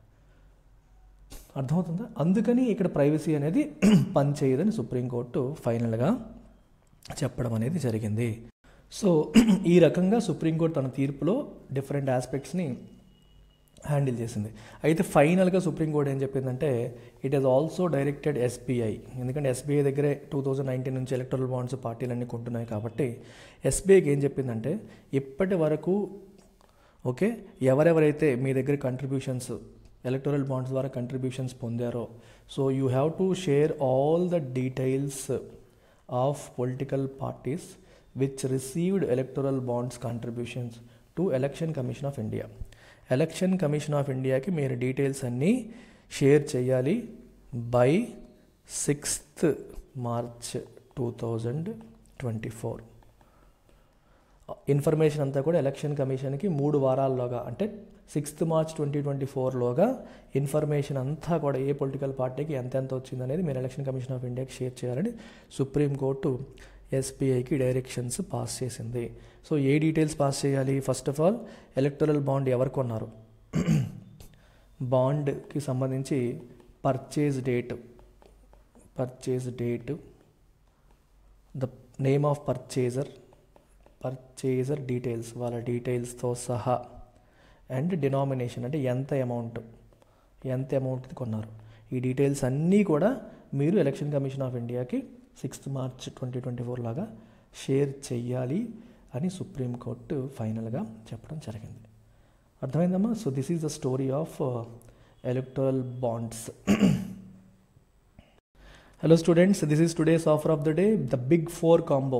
అర్థమవుతుందా? అందుకని ఇక్కడ ప్రైవసీ అనేది పనిచేయదని సుప్రీంకోర్టు ఫైనల్గా చెప్పడం అనేది జరిగింది. సో ఈ రకంగా సుప్రీంకోర్టు తన తీర్పులో డిఫరెంట్ ఆస్పెక్ట్స్ని హ్యాండిల్ చేసింది. అయితే ఫైనల్గా సుప్రీంకోర్టు ఏం చెప్పిందంటే it is also directed SBI, ఎందుకంటే ఎస్బీఐ దగ్గరే టూ థౌజండ్ నైన్టీన్ నుంచి ఎలక్టరల్ బాండ్స్ పార్టీలన్నీ కొంటున్నాయి కాబట్టి ఎస్బీఐకి ఏం చెప్పిందంటే ఇప్పటి వరకు ఓకే ఎవరెవరైతే మీ దగ్గర కంట్రిబ్యూషన్స్ ఎలక్టరల్ బాండ్స్ ద్వారా కంట్రిబ్యూషన్స్ పొందారో, so you have to share all the details of political parties which received electoral bonds contributions to election commission of India. Election commission of ఇండియాకి మీరు డీటెయిల్స్ అన్నీ షేర్ చేయాలి by sixth March two thousand twenty four. Information అంతా కూడా election కమిషన్కి మూడు వారాల్లోగా అంటే సిక్స్త్ మార్చ్ ట్వంటీ ట్వంటీ ఫోర్లోగా ఇన్ఫర్మేషన్ అంతా కూడా ఏ పొలిటికల్ పార్టీకి ఎంత ఎంత వచ్చిందనేది మీరు ఎలక్షన్ కమిషన్ ఆఫ్ ఇండియాకి షేర్ చేయాలని సుప్రీంకోర్టు ఎస్బీఐకి డైరెక్షన్స్ పాస్ చేసింది. సో ఏ డీటెయిల్స్ పాస్ చేయాలి? First of all electoral bond ఎవరు కొన్నారు, బాండ్కి సంబంధించి purchase date purchase date the name of purchaser purchaser details వాళ్ళ డీటెయిల్స్తో సహా అండ్ డినామినేషన్ అంటే ఎంత అమౌంట్ ఎంత అమౌంట్ కొన్నారు, ఈ డీటెయిల్స్ అన్నీ కూడా మీరు ఎలక్షన్ కమిషన్ ఆఫ్ ఇండియాకి sixth March twenty twenty four లాగా షేర్ చెయ్యాలి అని సుప్రీంకోర్టు ఫైనల్గా చెప్పడం జరిగింది. అర్థమైందమ్మా? So this is the story of electoral bonds. Hello students, this is today's offer of the day, the big four combo.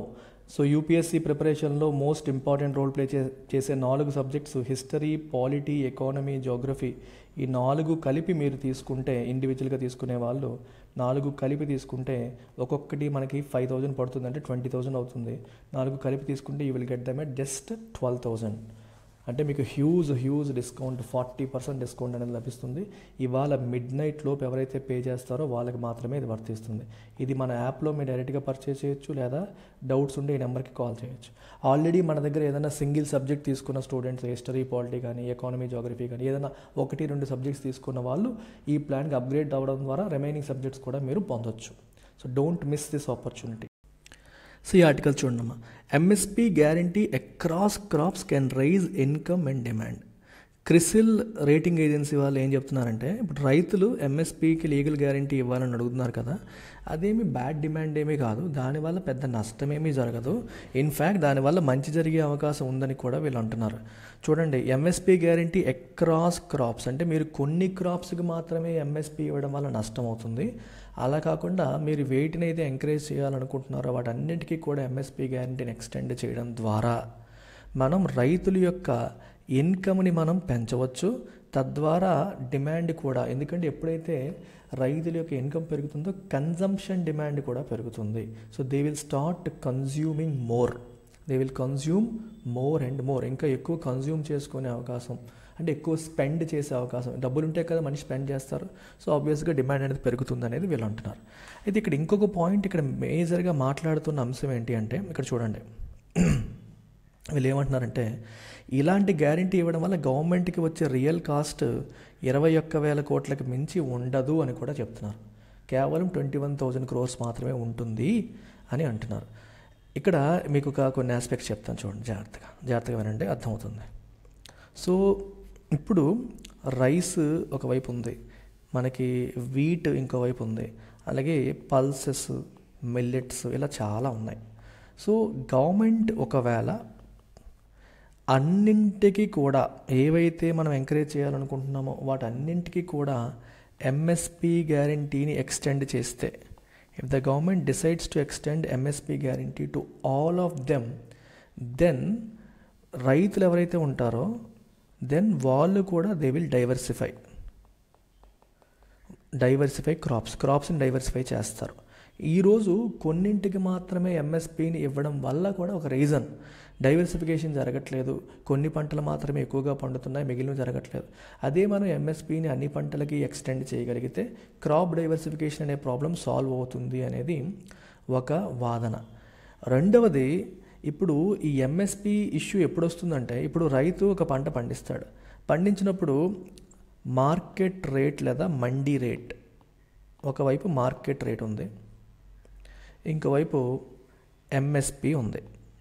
So UPSC ప్రిపరేషన్లో most important role play చే చేసే నాలుగు subjects history, polity, economy, geography. ఈ నాలుగు కలిపి మీరు తీసుకుంటే, ఇండివిజువల్గా తీసుకునే వాళ్ళు నాలుగు కలిపి తీసుకుంటే ఒక్కొక్కటి మనకి ఫైవ్ థౌజండ్ పడుతుంది, అంటే ట్వంటీ థౌజండ్ అవుతుంది. నాలుగు కలిపి తీసుకుంటే you will get them at just twelve thousand. అంటే మీకు huge huge discount, forty percent discount అనేది లభిస్తుంది. ఇవాళ మిడ్ నైట్ లోపు ఎవరైతే పే చేస్తారో వాళ్ళకి మాత్రమే ఇది వర్తిస్తుంది. ఇది మన యాప్లో మీరు డైరెక్ట్గా పర్చేస్ చేయొచ్చు, లేదా డౌట్స్ ఉంటే ఈ నెంబర్కి కాల్ చేయొచ్చు. ఆల్రెడీ మన దగ్గర ఏదైనా సింగిల్ సబ్జెక్ట్ తీసుకున్న స్టూడెంట్స్, హిస్టరీ, పాలిటీ కానీ, ఎకానమీ, జోగ్రఫీ కానీ ఏదైనా ఒకటి రెండు సబ్జెక్ట్స్ తీసుకున్న వాళ్ళు ఈ ప్లాన్కి అప్గ్రేడ్ అవ్వడం ద్వారా రిమైనింగ్ సబ్జెక్ట్స్ కూడా మీరు పొందొచ్చు. So don't miss this opportunity. So ఈ ఆర్టికల్ చూడమ్మా. MSP guarantee across crops can raise income and demand. CRISIL rating agency వాళ్ళు ఏం చెప్తున్నారంటే, ఇప్పుడు రైతులు ఎంఎస్పీకి లీగల్ గ్యారంటీ ఇవ్వాలని అడుగుతున్నారు కదా, అదేమి బ్యాడ్ డిమాండ్ ఏమీ కాదు, దానివల్ల పెద్ద నష్టమేమీ జరగదు. ఇన్ఫ్యాక్ట్ దానివల్ల మంచి జరిగే అవకాశం ఉందని కూడా వీళ్ళు అంటున్నారు. చూడండి, ఎంఎస్పీ గ్యారంటీ అక్రాస్ క్రాప్స్ అంటే మీరు కొన్ని క్రాప్స్కి మాత్రమే ఎంఎస్పీ ఇవ్వడం వల్ల నష్టం అవుతుంది. అలా కాకుండా మీరు వేటిని అయితే ఎంకరేజ్ చేయాలనుకుంటున్నారో వాటన్నిటికీ కూడా ఎంఎస్పీ గ్యారంటీని ఎక్స్టెండ్ చేయడం ద్వారా మనం రైతుల యొక్క ఇన్కమ్ని మనం పెంచవచ్చు. తద్వారా డిమాండ్ కూడా, ఎందుకంటే ఎప్పుడైతే రైతుల యొక్క ఇన్కమ్ పెరుగుతుందో కన్జంప్షన్ డిమాండ్ కూడా పెరుగుతుంది. So they will start consuming more, they will consume more and more. ఇంకా ఎక్కువ కన్జ్యూమ్ చేసుకునే అవకాశం, అంటే ఎక్కువ స్పెండ్ చేసే అవకాశం. డబ్బులు ఉంటే కదా మనిషి స్పెండ్ చేస్తారు. సో ఆబ్వియస్గా డిమాండ్ అనేది పెరుగుతుంది అనేది వీళ్ళు అంటున్నారు. అయితే ఇక్కడ ఇంకొక పాయింట్, ఇక్కడ మేజర్గా మాట్లాడుతున్న అంశం ఏంటి అంటే, ఇక్కడ చూడండి వీళ్ళు ఏమంటున్నారంటే, ఇలాంటి గ్యారంటీ ఇవ్వడం వల్ల గవర్నమెంట్కి వచ్చే రియల్ కాస్ట్ ఇరవై ఒక్క వేల కోట్లకి మించి ఉండదు అని కూడా చెప్తున్నారు. కేవలం ట్వంటీ వన్ థౌజండ్ క్రోర్స్ మాత్రమే ఉంటుంది అని అంటున్నారు. ఇక్కడ మీకు ఒక కొన్ని ఆస్పెక్ట్స్ చెప్తాను, చూడండి జాగ్రత్తగా జాగ్రత్తగా వినండి, అర్థమవుతుంది. సో ఇప్పుడు రైస్ ఒకవైపు ఉంది, మనకి వీట్ ఇంకోవైపు ఉంది, అలాగే పల్సెస్, మిల్లెట్స్, ఇలా చాలా ఉన్నాయి. సో గవర్నమెంట్ ఒకవేళ అన్నింటికి కూడా ఏవైతే మనం ఎంకరేజ్ చేయాలనుకుంటున్నామో వాటన్నింటికి కూడా ఎంఎస్పీ గ్యారంటీని ఎక్స్టెండ్ చేస్తే, if the government decides to extend MSP guarantee to all of them, then రైతులు ఎవరైతే ఉంటారో దెన్ వాళ్ళు కూడా they will diversify diversify crops క్రాప్స్ని డైవర్సిఫై చేస్తారు. ఈరోజు కొన్నింటికి మాత్రమే ఎంఎస్పీని ఇవ్వడం వల్ల కూడా ఒక రీజన్, డైవర్సిఫికేషన్ జరగట్లేదు, కొన్ని పంటలు మాత్రమే ఎక్కువగా పండుతున్నాయి, మిగిలినవి జరగట్లేదు. అదే మనం ఎంఎస్పీని అన్ని పంటలకి ఎక్స్టెండ్ చేయగలిగితే క్రాప్ డైవర్సిఫికేషన్ అనే ప్రాబ్లం సాల్వ్ అవుతుంది అనేది ఒక వాదన. రెండవది, ఇప్పుడు ఈ ఎంఎస్పీ ఇష్యూ ఎప్పుడు వస్తుందంటే, ఇప్పుడు రైతు ఒక పంట పండిస్తాడు, పండించినప్పుడు మార్కెట్ రేట్ లేదా మండీ రేట్, ఒకవైపు మార్కెట్ రేట్ ఉంది, ఇంకోవైపు ఎంఎస్పి ఉంది,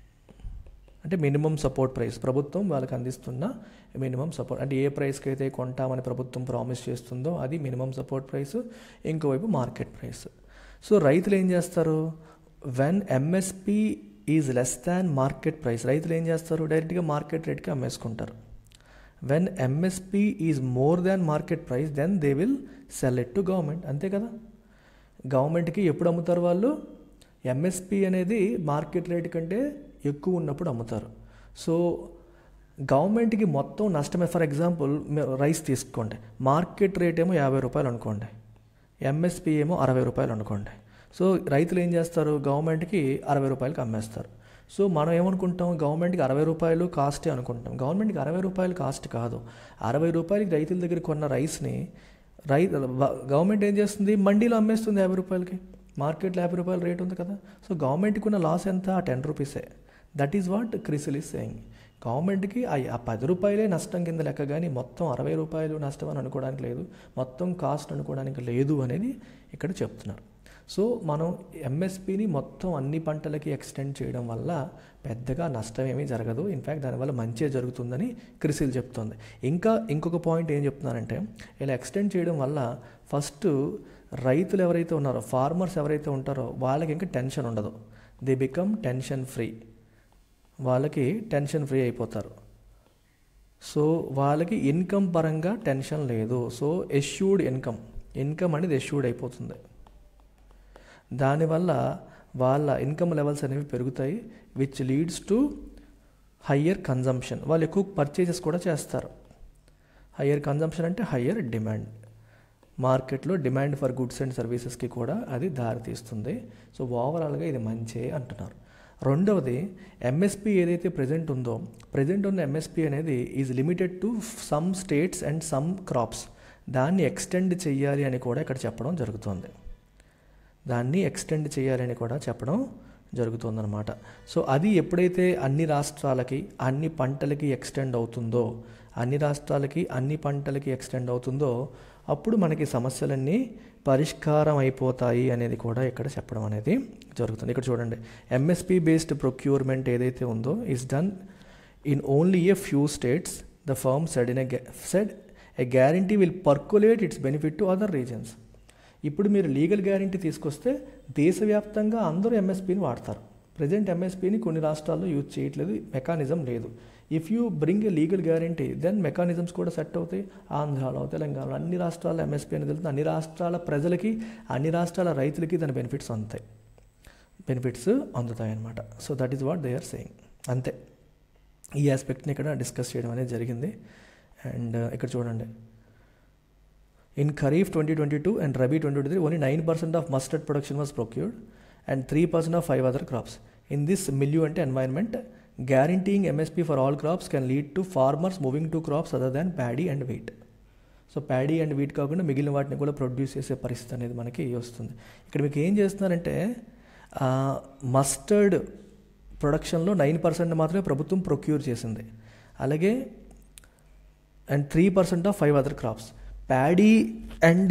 అంటే మినిమం సపోర్ట్ ప్రైస్, ప్రభుత్వం వాళ్ళకి అందిస్తున్న మినిమం సపోర్ట్, అంటే ఏ ప్రైస్కి అయితే కొంటామని ప్రభుత్వం ప్రామిస్ చేస్తుందో అది మినిమం సపోర్ట్ ప్రైస్, ఇంకోవైపు మార్కెట్ ప్రైస్. సో రైతులు ఏం చేస్తారు, when MSP is less than market price, రైతులు ఏం చేస్తారు, డైరెక్ట్గా మార్కెట్ రేట్కి అమ్మేసుకుంటారు. When MSP is more than market price, then they will sell it to government. అంతే కదా, గవర్నమెంట్కి ఎప్పుడు అమ్ముతారు వాళ్ళు, ఎంఎస్పి అనేది మార్కెట్ రేట్ కంటే ఎక్కువ ఉన్నప్పుడు అమ్ముతారు. సో గవర్నమెంట్కి మొత్తం నష్టమే. ఫర్ ఎగ్జాంపుల్ రైస్ తీసుకోండి, మార్కెట్ రేట్ ఏమో యాభై రూపాయలు అనుకోండి, ఎంఎస్పి ఏమో అరవై రూపాయలు అనుకోండి. సో రైతులు ఏం చేస్తారు, గవర్నమెంట్కి అరవై రూపాయలకి అమ్మేస్తారు. సో మనం ఏమనుకుంటాం, గవర్నమెంట్కి అరవై రూపాయలు కాస్టే అనుకుంటాం. గవర్నమెంట్కి అరవై రూపాయలు కాస్ట్ కాదు, అరవై రూపాయలకి రైతుల దగ్గర కొన్న రైస్ని రై గవర్నమెంట్ ఏం చేస్తుంది, మండీలో అమ్మేస్తుంది యాభై రూపాయలకి. మార్కెట్లో యాభై రూపాయల రేట్ ఉంది కదా. సో గవర్నమెంట్కి ఉన్న లాస్ ఎంత, టెన్ రూపీసే. That is what CRISIL is saying. గవర్నమెంట్కి ఆ పది రూపాయలే నష్టం కింద లెక్క, కానీ మొత్తం అరవై రూపాయలు నష్టం అని అనుకోవడానికి లేదు, మొత్తం కాస్ట్ అనుకోవడానికి లేదు అనేది ఇక్కడ చెప్తున్నారు. సో మనం ఎంఎస్పిని మొత్తం అన్ని పంటలకి ఎక్స్టెండ్ చేయడం వల్ల పెద్దగా నష్టం ఏమీ జరగదు, ఇన్ఫ్యాక్ట్ దానివల్ల మంచిగా జరుగుతుందని క్రిసిల్ చెప్తుంది. ఇంకా ఇంకొక పాయింట్ ఏం చెప్తున్నారంటే, ఇలా ఎక్స్టెండ్ చేయడం వల్ల ఫస్ట్ రైతులు ఎవరైతే ఉన్నారో, ఫార్మర్స్ ఎవరైతే ఉంటారో వాళ్ళకి ఇంకా టెన్షన్ ఉండదు, దే బికమ్ టెన్షన్ ఫ్రీ, వాళ్ళకి టెన్షన్ ఫ్రీ అయిపోతారు. సో వాళ్ళకి ఇన్కమ్ పరంగా టెన్షన్ లేదు. సో ఎష్యూర్డ్ ఇన్కమ్ ఇన్కమ్ అనేది ఎష్యూర్డ్ అయిపోతుంది. దానివల్ల వాళ్ళ ఇన్కమ్ లెవెల్స్ అనేవి పెరుగుతాయి, which leads to higher consumption. వాళ్ళు ఎక్కువ పర్చేజెస్ కూడా చేస్తారు. హయ్యర్ కన్జంప్షన్ అంటే హయ్యర్ డిమాండ్. మార్కెట్లో డిమాండ్ ఫర్ గుడ్స్ అండ్ సర్వీసెస్కి కూడా అది దారితీస్తుంది. సో ఓవరాల్గా ఇది మంచే అంటున్నారు. రెండవది, ఎంఎస్పి ఏదైతే ప్రజెంట్ ఉందో, ప్రజెంట్ ఉన్న ఎంఎస్పి అనేది is limited to some states and some crops. దాన్ని ఎక్స్టెండ్ చేయాలి అని కూడా ఇక్కడ చెప్పడం జరుగుతుంది. దాన్ని ఎక్స్టెండ్ చేయాలని కూడా చెప్పడం జరుగుతుందన్నమాట. సో అది ఎప్పుడైతే అన్ని రాష్ట్రాలకి అన్ని పంటలకి ఎక్స్టెండ్ అవుతుందో, అన్ని రాష్ట్రాలకి అన్ని పంటలకి ఎక్స్టెండ్ అవుతుందో, అప్పుడు మనకి సమస్యలన్నీ పరిష్కారం అయిపోతాయి అనేది కూడా ఇక్కడ చెప్పడం అనేది జరుగుతుంది. ఇక్కడ చూడండి, ఎంఎస్పి బేస్డ్ ప్రొక్యూర్మెంట్ ఏదైతే ఉందో is done in only a few states. The firm said in a said a guarantee will percolate its benefit to other regions. ఇప్పుడు మీరు లీగల్ గ్యారంటీ తీసుకొస్తే దేశవ్యాప్తంగా అందరూ ఎంఎస్పీని వాడతారు. ప్రజెంట్ ఎంఎస్పీని కొన్ని రాష్ట్రాల్లో యూజ్ చేయట్లేదు, మెకానిజం లేదు. If you bring a legal guarantee then mechanisms కూడా సెట్ అవుతాయి. ఆంధ్రాలో, తెలంగాణలో అన్ని రాష్ట్రాల ఎంఎస్పీ అనేది వెళ్తుంది. అన్ని రాష్ట్రాల ప్రజలకి, అన్ని రాష్ట్రాల రైతులకి దాని బెనిఫిట్స్ అందుతాయి, బెనిఫిట్స్ అందుతాయి అన్నమాట. So that is what they are saying. అంతే, ఈ ఆస్పెక్ట్ని ఇక్కడ డిస్కస్ చేయడం అనేది జరిగింది. అండ్ ఇక్కడ చూడండి, in Kharif twenty twenty-two and Rabi twenty twenty-three, only nine percent of mustard production was procured and three percent of five other crops. In this milieu and environment, guaranteeing M S P for all crops can lead to farmers moving to crops other than paddy and wheat. So paddy and wheat కాకుండా మిగిలిన వాటిని కూడా produce చేసే పరిస్థితి అనేది మనకి వస్తుంది. ఇక్కడ మీకు ఏం చేస్తున్నారంటే, మస్టర్డ్ ప్రొడక్షన్లో నైన్ పర్సెంట్ మాత్రమే ప్రభుత్వం ప్రొక్యూర్ చేసింది. అలాగే and three percent of five other crops. Paddy and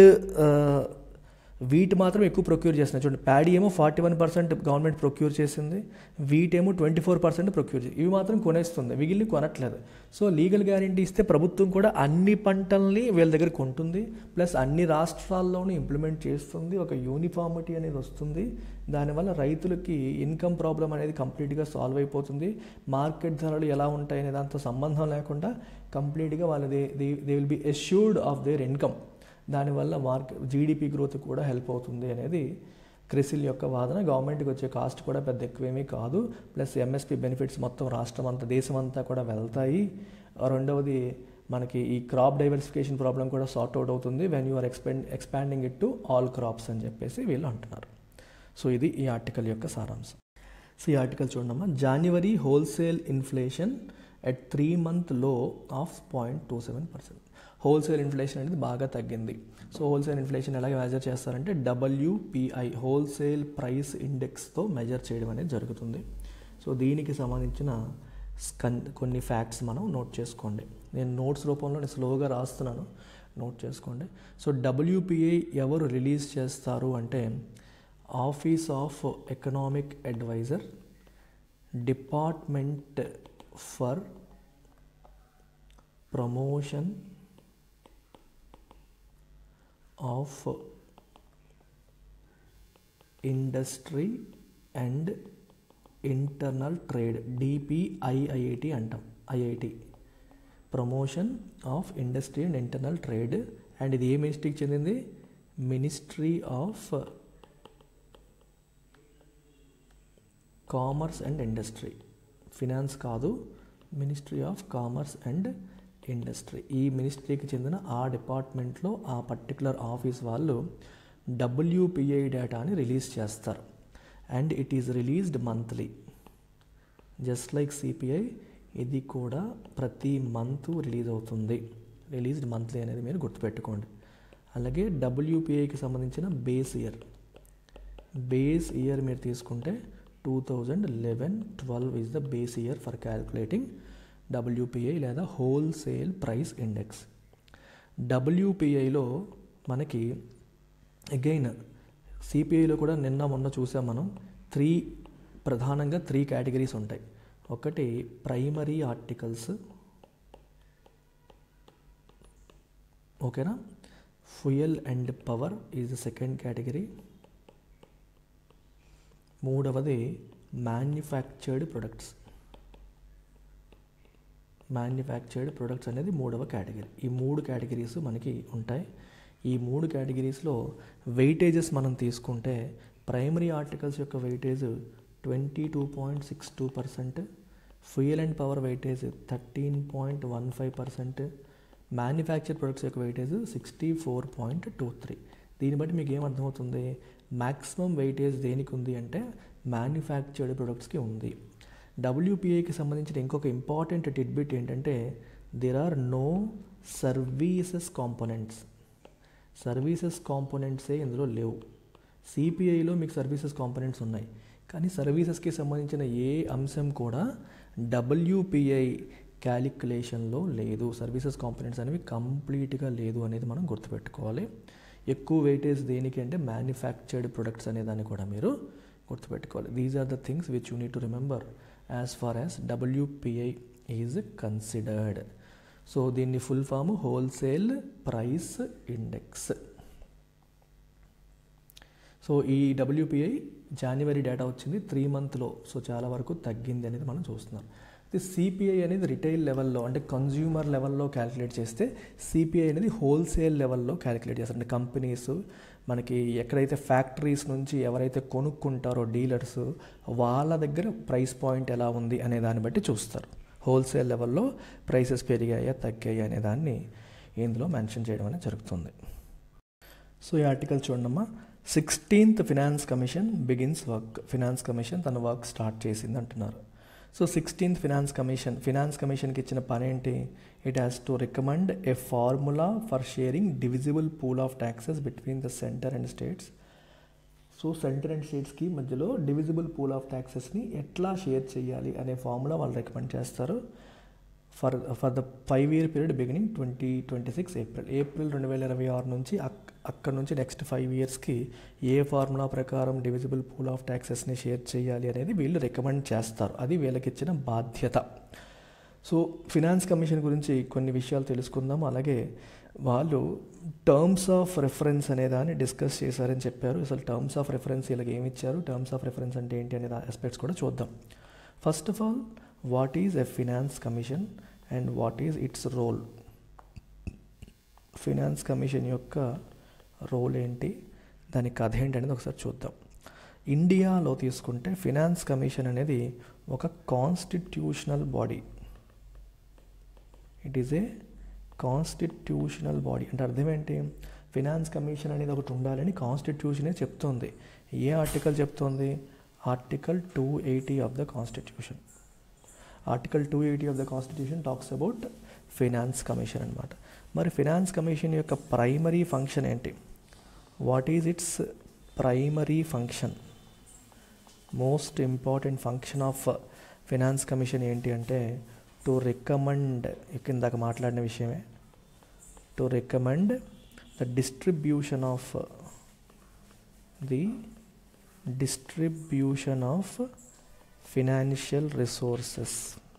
wheat మాత్రం ఎక్కువ ప్రొక్యూర్ చేస్తున్నాయి. చూడండి, ప్యాడీ ఏమో forty one percent government procure చేసింది, వీట్ ఏమో ట్వంటీ ఫోర్ పర్సెంట్ ప్రొక్యూర్ చేసి, ఇవి మాత్రం కొనేస్తుంది, మిగిలిన కొనట్లేదు. సో లీగల్ గ్యారంటీ ఇస్తే ప్రభుత్వం కూడా అన్ని పంటల్ని వీళ్ళ దగ్గర కొంటుంది, ప్లస్ అన్ని రాష్ట్రాల్లోనూ ఇంప్లిమెంట్ చేస్తుంది. ఒక యూనిఫార్మిటీ అనేది వస్తుంది. దానివల్ల రైతులకి ఇన్కమ్ ప్రాబ్లం అనేది కంప్లీట్గా సాల్వ్ అయిపోతుంది. మార్కెట్ ధరలు ఎలా ఉంటాయనే దాంతో సంబంధం లేకుండా కంప్లీట్గా వాళ్ళ they they will be assured of their income. దానివల్ల మార్కెట్ జీడిపి గ్రోత్ కూడా హెల్ప్ అవుతుంది అనేది క్రిసిల్ యొక్క వాదన. గవర్నమెంట్కి వచ్చే కాస్ట్ కూడా పెద్ద ఎక్కువేమీ కాదు, ప్లస్ ఎంఎస్పి బెనిఫిట్స్ మొత్తం రాష్ట్రం అంతా, దేశం అంతా కూడా వెళ్తాయి. రెండవది, మనకి ఈ క్రాప్ డైవర్సిఫికేషన్ ప్రాబ్లం కూడా సార్ట్ అవుట్ అవుతుంది when you are expend expanding it to all crops అని చెప్పేసి వీళ్ళు అంటున్నారు. సో ఇది ఈ ఆర్టికల్ యొక్క సారాంశం. సో ఈ ఆర్టికల్ చూడమ్మా, January wholesale inflation at three month low of point two seven percent. Wholesale inflation అనేది బాగా తగ్గింది. సో హోల్సేల్ ఇన్ఫ్లేషన్ ఎలాగ మెజర్ చేస్తారంటే డబ్ల్యూపిఐ హోల్సేల్ ప్రైస్ ఇండెక్స్తో మెజర్ చేయడం అనేది జరుగుతుంది. సో దీనికి సంబంధించిన స్కన్ కొన్ని ఫ్యాక్ట్స్ మనం నోట్ చేసుకోండి. నేను నోట్స్ రూపంలో నేను స్లోగా రాస్తున్నాను, నోట్ చేసుకోండి. సో డబ్ల్యూపిఐ ఎవరు రిలీజ్ చేస్తారు అంటే office of economic adviser, department for promotion of industry and internal trade, DPIIT అంటాం, IIT, promotion of industry and internal trade. And ఇది ఏ మినిస్ట్రీకి చెందింది? Ministry of commerce and industry, finance కాదు, ministry of commerce and industry. ఈ మినిస్ట్రీకి చెందిన ఆ డిపార్ట్మెంట్లో ఆ పర్టికులర్ ఆఫీస్ వాళ్ళు డబ్ల్యూపిఐ డేటాని రిలీజ్ చేస్తారు. And it is released monthly, just like CPI ఇది కూడా ప్రతి మంత్ రిలీజ్ అవుతుంది. రిలీజ్డ్ మంత్లీ అనేది మీరు గుర్తుపెట్టుకోండి. అలాగే డబ్ల్యూపిఐకి సంబంధించిన బేస్ ఇయర్, బేస్ ఇయర్ మీరు తీసుకుంటే two thousand eleven twelve is the base year for calculating WPI లేదా హోల్సేల్ ప్రైస్ ఇండెక్స్. డబ్ల్యూపిఐలో మనకి అగైన్ సిపిఐలో కూడా నిన్న మొన్న చూసాం మనం, త్రీ ప్రధానంగా త్రీ కేటగిరీస్ ఉంటాయి. ఒకటి ప్రైమరీ ఆర్టికల్స్, ఓకేనా, fuel and power is the second category. మూడవది మ్యానుఫ్యాక్చర్డ్ ప్రొడక్ట్స్, మ్యానుఫ్యాక్చర్డ్ ప్రొడక్ట్స్ అనేది మూడవ కేటగిరీ. ఈ మూడు కేటగిరీస్ మనకి ఉంటాయి. ఈ మూడు కేటగిరీస్లో వెయిటేజెస్ మనం తీసుకుంటే ప్రైమరీ ఆర్టికల్స్ యొక్క weightage twenty two point six two percent, fuel and power weightage thirteen point one five percent, manufacture products యొక్క weightage sixty four point two three. దీన్ని బట్టి మీకు ఏమర్థమవుతుంది, మ్యాక్సిమం వెయిటేజ్ దేనికి ఉంది అంటే మ్యానుఫ్యాక్చర్డ్ ప్రొడక్ట్స్కి ఉంది. డబ్ల్యూపీఐకి సంబంధించిన ఇంకొక ఇంపార్టెంట్ టిడ్బిట్ ఏంటంటే there are no services components. Services కాంపోనెంట్సే ఇందులో లేవు. సిపిఐలో మీకు సర్వీసెస్ కాంపోనెంట్స్ ఉన్నాయి, కానీ సర్వీసెస్కి సంబంధించిన ఏ అంశం కూడా డబ్ల్యూపీఐ క్యాలిక్యులేషన్లో లేదు. సర్వీసెస్ కాంపోనెంట్స్ అనేవి కంప్లీట్గా లేదు అనేది మనం గుర్తుపెట్టుకోవాలి. ఎక్కువ వెయిటేజ్ దేనికి అంటే మ్యానుఫ్యాక్చర్డ్ ప్రొడక్ట్స్ అనే దాన్ని కూడా మీరు గుర్తుపెట్టుకోవాలి. These are the things which you need to remember as far as WPI is considered. So దీన్ని full form wholesale price index. So ఈ డబ్ల్యూపీఐ జనవరి డేటా వచ్చింది త్రీ మంత్లో, సో చాలా వరకు తగ్గింది అనేది మనం చూస్తున్నాం. సిపిఐ అనేది రిటైల్ లెవెల్లో అంటే కన్జ్యూమర్ లెవెల్లో క్యాలిక్యులేట్ చేస్తే సిపిఐ అనేది హోల్సేల్ లెవెల్లో క్యాలిక్యులేట్ చేస్తారు. అంటే కంపెనీస్ మనకి ఎక్కడైతే ఫ్యాక్టరీస్ నుంచి ఎవరైతే కొనుక్కుంటారో డీలర్స్ వాళ్ళ దగ్గర ప్రైస్ పాయింట్ ఎలా ఉంది అనే దాన్ని బట్టి చూస్తారు. హోల్సేల్ లెవెల్లో ప్రైసెస్ పెరిగాయా తగ్గాయా అనే దాన్ని ఇందులో మెన్షన్ చేయడం అనేది జరుగుతుంది. సో ఈ ఆర్టికల్ చూడమ్మా, sixteenth finance commission begins work. Finance commission తన వర్క్ స్టార్ట్ చేసింది అంటున్నారు. So sixteenth finance commission finance కమిషన్కి ఇచ్చిన పని ఏంటి? It has to recommend a formula for sharing divisible pool of taxes between the centre and states. So centre and స్టేట్స్కి మధ్యలో divisible pool of ట్యాక్సెస్ని ఎట్లా షేర్ చేయాలి అనే ఫార్ములా వాళ్ళు రికమెండ్ చేస్తారు. For for the five year period beginning twenty twenty six April April రెండు వేల ఇరవై ఆరు నుంచి అక్ అక్కడ నుంచి నెక్స్ట్ ఫైవ్ ఇయర్స్కి ఏ ఫార్ములా ప్రకారం డివిజిబుల్ పూల్ ఆఫ్ ట్యాక్సెస్ని షేర్ చేయాలి అనేది వీళ్ళు రికమెండ్ చేస్తారు. అది వీళ్ళకి ఇచ్చిన బాధ్యత. సో ఫినాన్స్ కమిషన్ గురించి కొన్ని విషయాలు తెలుసుకుందాం. అలాగే వాళ్ళు టర్మ్స్ ఆఫ్ రెఫరెన్స్ అనే దాన్ని డిస్కస్ చేశారని చెప్పారు. అసలు టర్మ్స్ ఆఫ్ రెఫరెన్స్ వీళ్ళకి ఏమి ఇచ్చారు, టర్మ్స్ ఆఫ్ రెఫరెన్స్ అంటే ఏంటి అనే ఆస్పెక్ట్స్ కూడా చూద్దాం. First of all, what is a finance commission and what is its role? Finance commission యొక్క రోల్ ఏంటి, దాని కథ ఏంటి అనేది ఒకసారి చూద్దాం. ఇండియాలో తీసుకుంటే ఫినాన్స్ కమిషన్ అనేది ఒక constitutional body. It is a constitutional body. అంటే అర్థం ఏంటి? ఫినాన్స్ కమిషన్ అనేది ఒకటి ఉండాలని కాన్స్టిట్యూషనే చెప్తుంది. ఏ ఆర్టికల్ చెప్తుంది? Article two eighty of the constitution. Article two eighty of the constitution talks about finance commission అనమాట. మరి ఫినాన్స్ కమిషన్ యొక్క ప్రైమరీ ఫంక్షన్ ఏంటి? What is its primary function? Most important function of finance commission ఏంటి అంటే to recommend, ఇందాక మాట్లాడిన విషయమే, to recommend the distribution of the distribution of financial resources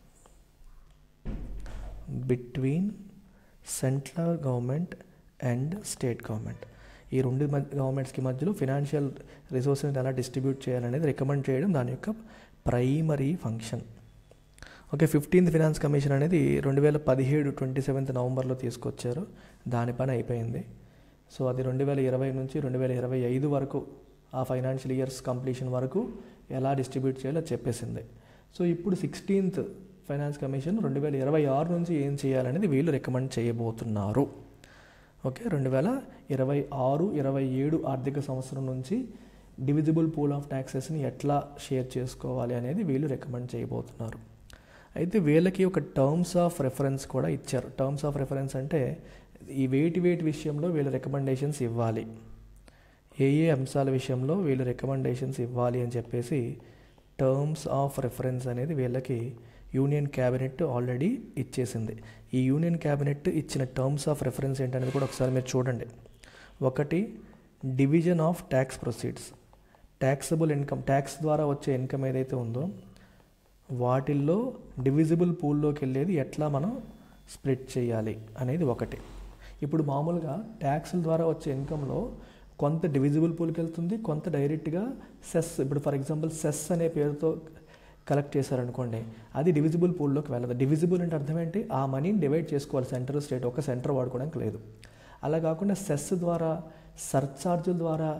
between central government and state government. ఈ రెండు గవర్నమెంట్స్కి మధ్యలో ఫినాన్షియల్ రిసోర్సెస్ ఎలా డిస్ట్రిబ్యూట్ చేయాలనేది రికమెండ్ చేయడం దాని యొక్క primary function. Okay, fifteenth finance commission అనేది రెండు వేల పదిహేడు ట్వంటీ సెవెంత్ నవంబర్లో తీసుకొచ్చారు. దాని పని అయిపోయింది. సో అది రెండు వేల ఇరవై నుంచి రెండు వేల ఇరవై ఐదు వరకు ఆ ఫైనాన్షియల్ ఇయర్స్ కంప్లీషన్ వరకు ఎలా డిస్ట్రిబ్యూట్ చేయాలో చెప్పేసింది. సో ఇప్పుడు సిక్స్టీన్త్ ఫైనాన్స్ కమిషన్ రెండు వేల ఇరవై ఆరు నుంచి ఏం చేయాలనేది వీళ్ళు రికమెండ్ చేయబోతున్నారు. ఓకే, రెండు వేల ఇరవై ఆరు ఇరవై ఏడు ఆర్థిక సంవత్సరం నుంచి డివిజిబుల్ పూల్ ఆఫ్ ట్యాక్సెస్ని ఎట్లా షేర్ చేసుకోవాలి అనేది వీళ్ళు రికమెండ్ చేయబోతున్నారు. అయితే వీళ్ళకి ఒక టర్మ్స్ ఆఫ్ రెఫరెన్స్ కూడా ఇచ్చారు. టర్మ్స్ ఆఫ్ రెఫరెన్స్ అంటే ఈ వేటి వేటి విషయంలో వీళ్ళు రికమెండేషన్స్ ఇవ్వాలి, ఏ ఏ అంశాల విషయంలో వీళ్ళు రికమెండేషన్స్ ఇవ్వాలి అని చెప్పేసి టర్మ్స్ ఆఫ్ రెఫరెన్స్ అనేది వీళ్ళకి యూనియన్ క్యాబినెట్ ఆల్రెడీ ఇచ్చేసింది. ఈ యూనియన్ క్యాబినెట్ ఇచ్చిన టర్మ్స్ ఆఫ్ రెఫరెన్స్ ఏంటనేది కూడా ఒకసారి మీరు చూడండి. ఒకటి, division of tax proceeds. Taxable income, tax ద్వారా వచ్చే ఇన్కమ్ ఏదైతే ఉందో వాటిల్లో డివిజిబుల్ పూల్లోకి వెళ్ళేది ఎట్లా మనం స్ప్లిట్ చేయాలి అనేది ఒకటి. ఇప్పుడు మామూలుగా ట్యాక్స్ల ద్వారా వచ్చే ఇన్కంలో కొంత డివిజిబుల్ పూల్కి వెళ్తుంది, కొంత డైరెక్ట్గా సెస్, ఇప్పుడు ఫర్ ఎగ్జాంపుల్ సెస్ అనే పేరుతో కలెక్ట్ చేశారనుకోండి, అది డివిజిబుల్ పూల్లోకి వెళ్ళదు. డివిజిబుల్ అంటే అర్థం ఏంటి? ఆ మనీని డివైడ్ చేసుకోవాలి సెంటర్ స్టేట్, ఒక సెంటర్ వాడుకోవడానికి లేదు. అలా కాకుండా సెస్ ద్వారా, సర్చార్జుల ద్వారా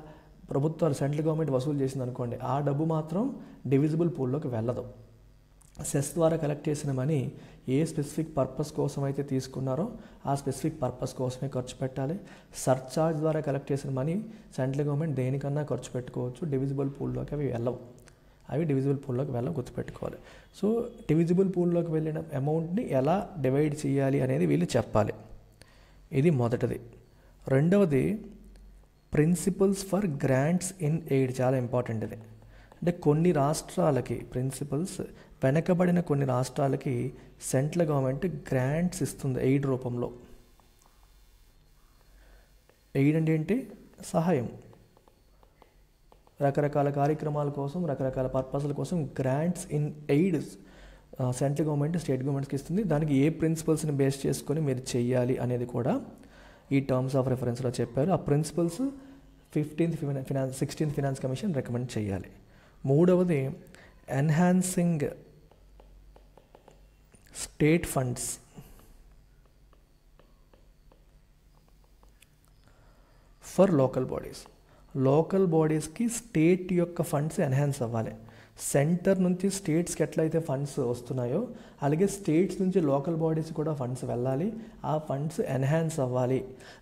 ప్రభుత్వాలు సెంట్రల్ గవర్నమెంట్ వసూలు చేసింది అనుకోండి, ఆ డబ్బు మాత్రం డివిజిబుల్ పూల్లోకి వెళ్ళదు. సెస్ ద్వారా కలెక్ట్ చేసిన మనీ ఏ స్పెసిఫిక్ పర్పస్ కోసం అయితే తీసుకున్నారో ఆ స్పెసిఫిక్ పర్పస్ కోసమే ఖర్చు పెట్టాలి. సర్చార్జ్ ద్వారా కలెక్ట్ చేసిన మనీ సెంట్రల్ గవర్నమెంట్ దేనికన్నా ఖర్చు పెట్టుకోవచ్చు, డివిజిబుల్ పూల్లోకి అవి వెళ్ళవు, అవి డివిజిబుల్ పూల్లోకి వెళ్ళవు, గుర్తుపెట్టుకోవాలి. సో డివిజిబుల్ పూల్లోకి వెళ్ళిన అమౌంట్ని ఎలా డివైడ్ చేయాలి అనేది వీళ్ళు చెప్పాలి. ఇది మొదటిది. రెండవది principles for grants in aid, చాలా ఇంపార్టెంట్ ఇది. అంటే కొన్ని రాష్ట్రాలకి ప్రిన్సిపల్స్, వెనకబడిన కొన్ని రాష్ట్రాలకి సెంట్రల్ గవర్నమెంట్ గ్రాంట్స్ ఇస్తుంది ఎయిడ్ రూపంలో. ఎయిడ్ అంటే ఏంటి? సహాయం. రకరకాల కార్యక్రమాల కోసం, రకరకాల పర్పస్ల కోసం grants in aid central government state గవర్నమెంట్స్కి ఇస్తుంది. దానికి ఏ ప్రిన్సిపల్స్ని బేస్ చేసుకొని మీరు చెయ్యాలి అనేది కూడా ఈ టర్మ్స్ ఆఫ్ రెఫరెన్స్లో చెప్పారు. ఆ principles fifteenth finance sixteenth finance commission recommend చేయాలి. మూడవది enhancing state funds for local bodies. Local బాడీస్కి స్టేట్ యొక్క ఫండ్స్ ఎన్హాన్స్ అవ్వాలి. సెంటర్ నుంచి స్టేట్స్కి ఎట్లయితే ఫండ్స్ వస్తున్నాయో అలాగే స్టేట్స్ నుంచి లోకల్ బాడీస్ కూడా ఫండ్స్ వెళ్ళాలి, ఆ ఫండ్స్ ఎన్హాన్స్ అవ్వాలి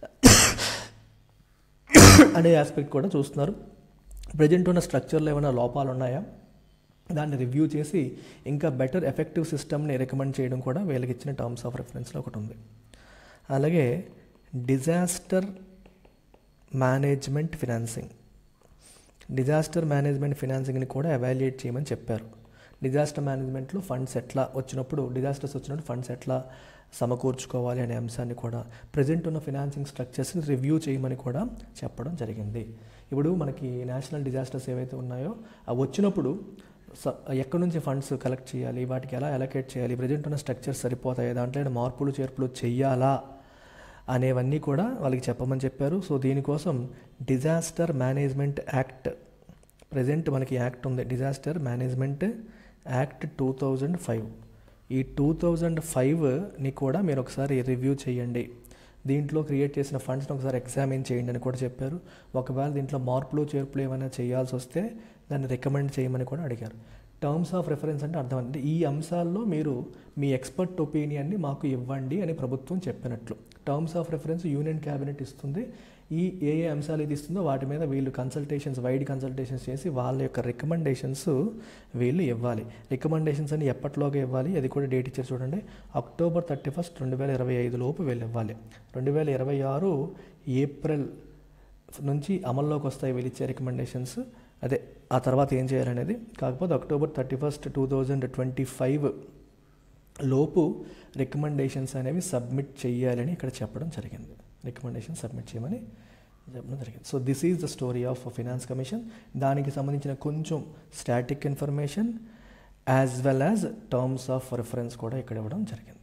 అనే ఆస్పెక్ట్ కూడా చూస్తున్నారు. ప్రజెంట్ ఉన్న స్ట్రక్చర్లో ఏమైనా లోపాలు ఉన్నాయా దాన్ని రివ్యూ చేసి ఇంకా బెటర్ ఎఫెక్టివ్ సిస్టమ్ని రికమెండ్ చేయడం కూడా వీళ్ళకి ఇచ్చిన టర్మ్స్ ఆఫ్ రెఫరెన్స్లో ఒకటి ఉంది. అలాగే disaster management financing, disaster management ఫినాన్సింగ్ని కూడా ఎవాల్యుయేట్ చేయమని చెప్పారు. డిజాస్టర్ మేనేజ్మెంట్లో ఫండ్స్ ఎట్లా వచ్చినప్పుడు, డిజాస్టర్స్ వచ్చినప్పుడు ఫండ్స్ ఎట్లా సమకూర్చుకోవాలి అనే అంశాన్ని కూడా, ప్రజెంట్ ఉన్న ఫినాన్సింగ్ స్ట్రక్చర్స్ని రివ్యూ చేయమని కూడా చెప్పడం జరిగింది. ఇప్పుడు మనకి నేషనల్ డిజాస్టర్స్ ఏవైతే ఉన్నాయో అవి వచ్చినప్పుడు ఎక్కడి నుంచి ఫండ్స్ కలెక్ట్ చేయాలి, వాటికి ఎలా అలొకేట్ చేయాలి, ప్రజెంట్ ఉన్న స్ట్రక్చర్స్ సరిపోతాయి, దాంట్లో మార్పులు చేర్పులు చెయ్యాలా అనేవన్నీ కూడా వాళ్ళకి చెప్పమని చెప్పారు. సో దీనికోసం డిజాస్టర్ మేనేజ్మెంట్ యాక్ట్, ప్రజెంట్ మనకి యాక్ట్ ఉంది, disaster management act two thousand five ఈ టూ థౌజండ్ ఫైవ్ని కూడా మీరు ఒకసారి రివ్యూ చేయండి. దీంట్లో క్రియేట్ చేసిన ఫండ్స్ని ఒకసారి ఎగ్జామిన్ చేయండి అని కూడా చెప్పారు. ఒకవేళ దీంట్లో మార్పులు చేర్పులు ఏమైనా చేయాల్సి వస్తే దాన్ని రికమెండ్ చేయమని కూడా అడిగారు. టర్మ్స్ ఆఫ్ రెఫరెన్స్ అంటే అర్థం అంటే ఈ అంశాల్లో మీరు మీ ఎక్స్పర్ట్ ఒపీనియన్ని మాకు ఇవ్వండి అని ప్రభుత్వం చెప్పినట్లు. Terms of reference union cabinet ఇస్తుంది. ఈ ఏ ఏ అంశాలు ఇది ఇస్తుందో వాటి మీద వీళ్ళు కన్సల్టేషన్స్, వైడ్ కన్సల్టేషన్స్ చేసి వాళ్ళ యొక్క రికమెండేషన్స్ వీళ్ళు ఇవ్వాలి. రికమెండేషన్స్ అని ఎప్పటిలోగా ఇవ్వాలి అది కూడా డేట్ ఇచ్చారు చూడండి, అక్టోబర్ థర్టీ ఫస్ట్ రెండు వేల ఇరవై ఐదు లోపు వీళ్ళు ఇవ్వాలి. రెండు వేల ఇరవై ఆరు ఏప్రిల్ నుంచి అమల్లోకి వస్తాయి వీళ్ళు ఇచ్చే రికమెండేషన్స్. అదే ఆ తర్వాత ఏం చేయాలనేది, కాకపోతే October thirty first two thousand twenty five లోపు రికమెండేషన్స్ అనేవి సబ్మిట్ చేయాలని ఇక్కడ చెప్పడం జరిగింది. రికమెండేషన్ సబ్మిట్ చేయమని చెప్పడం జరిగింది. So this is the story of finance commission. దానికి సంబంధించిన కొంచెం static information as well as terms of reference కూడా ఇక్కడ ఇవ్వడం జరిగింది.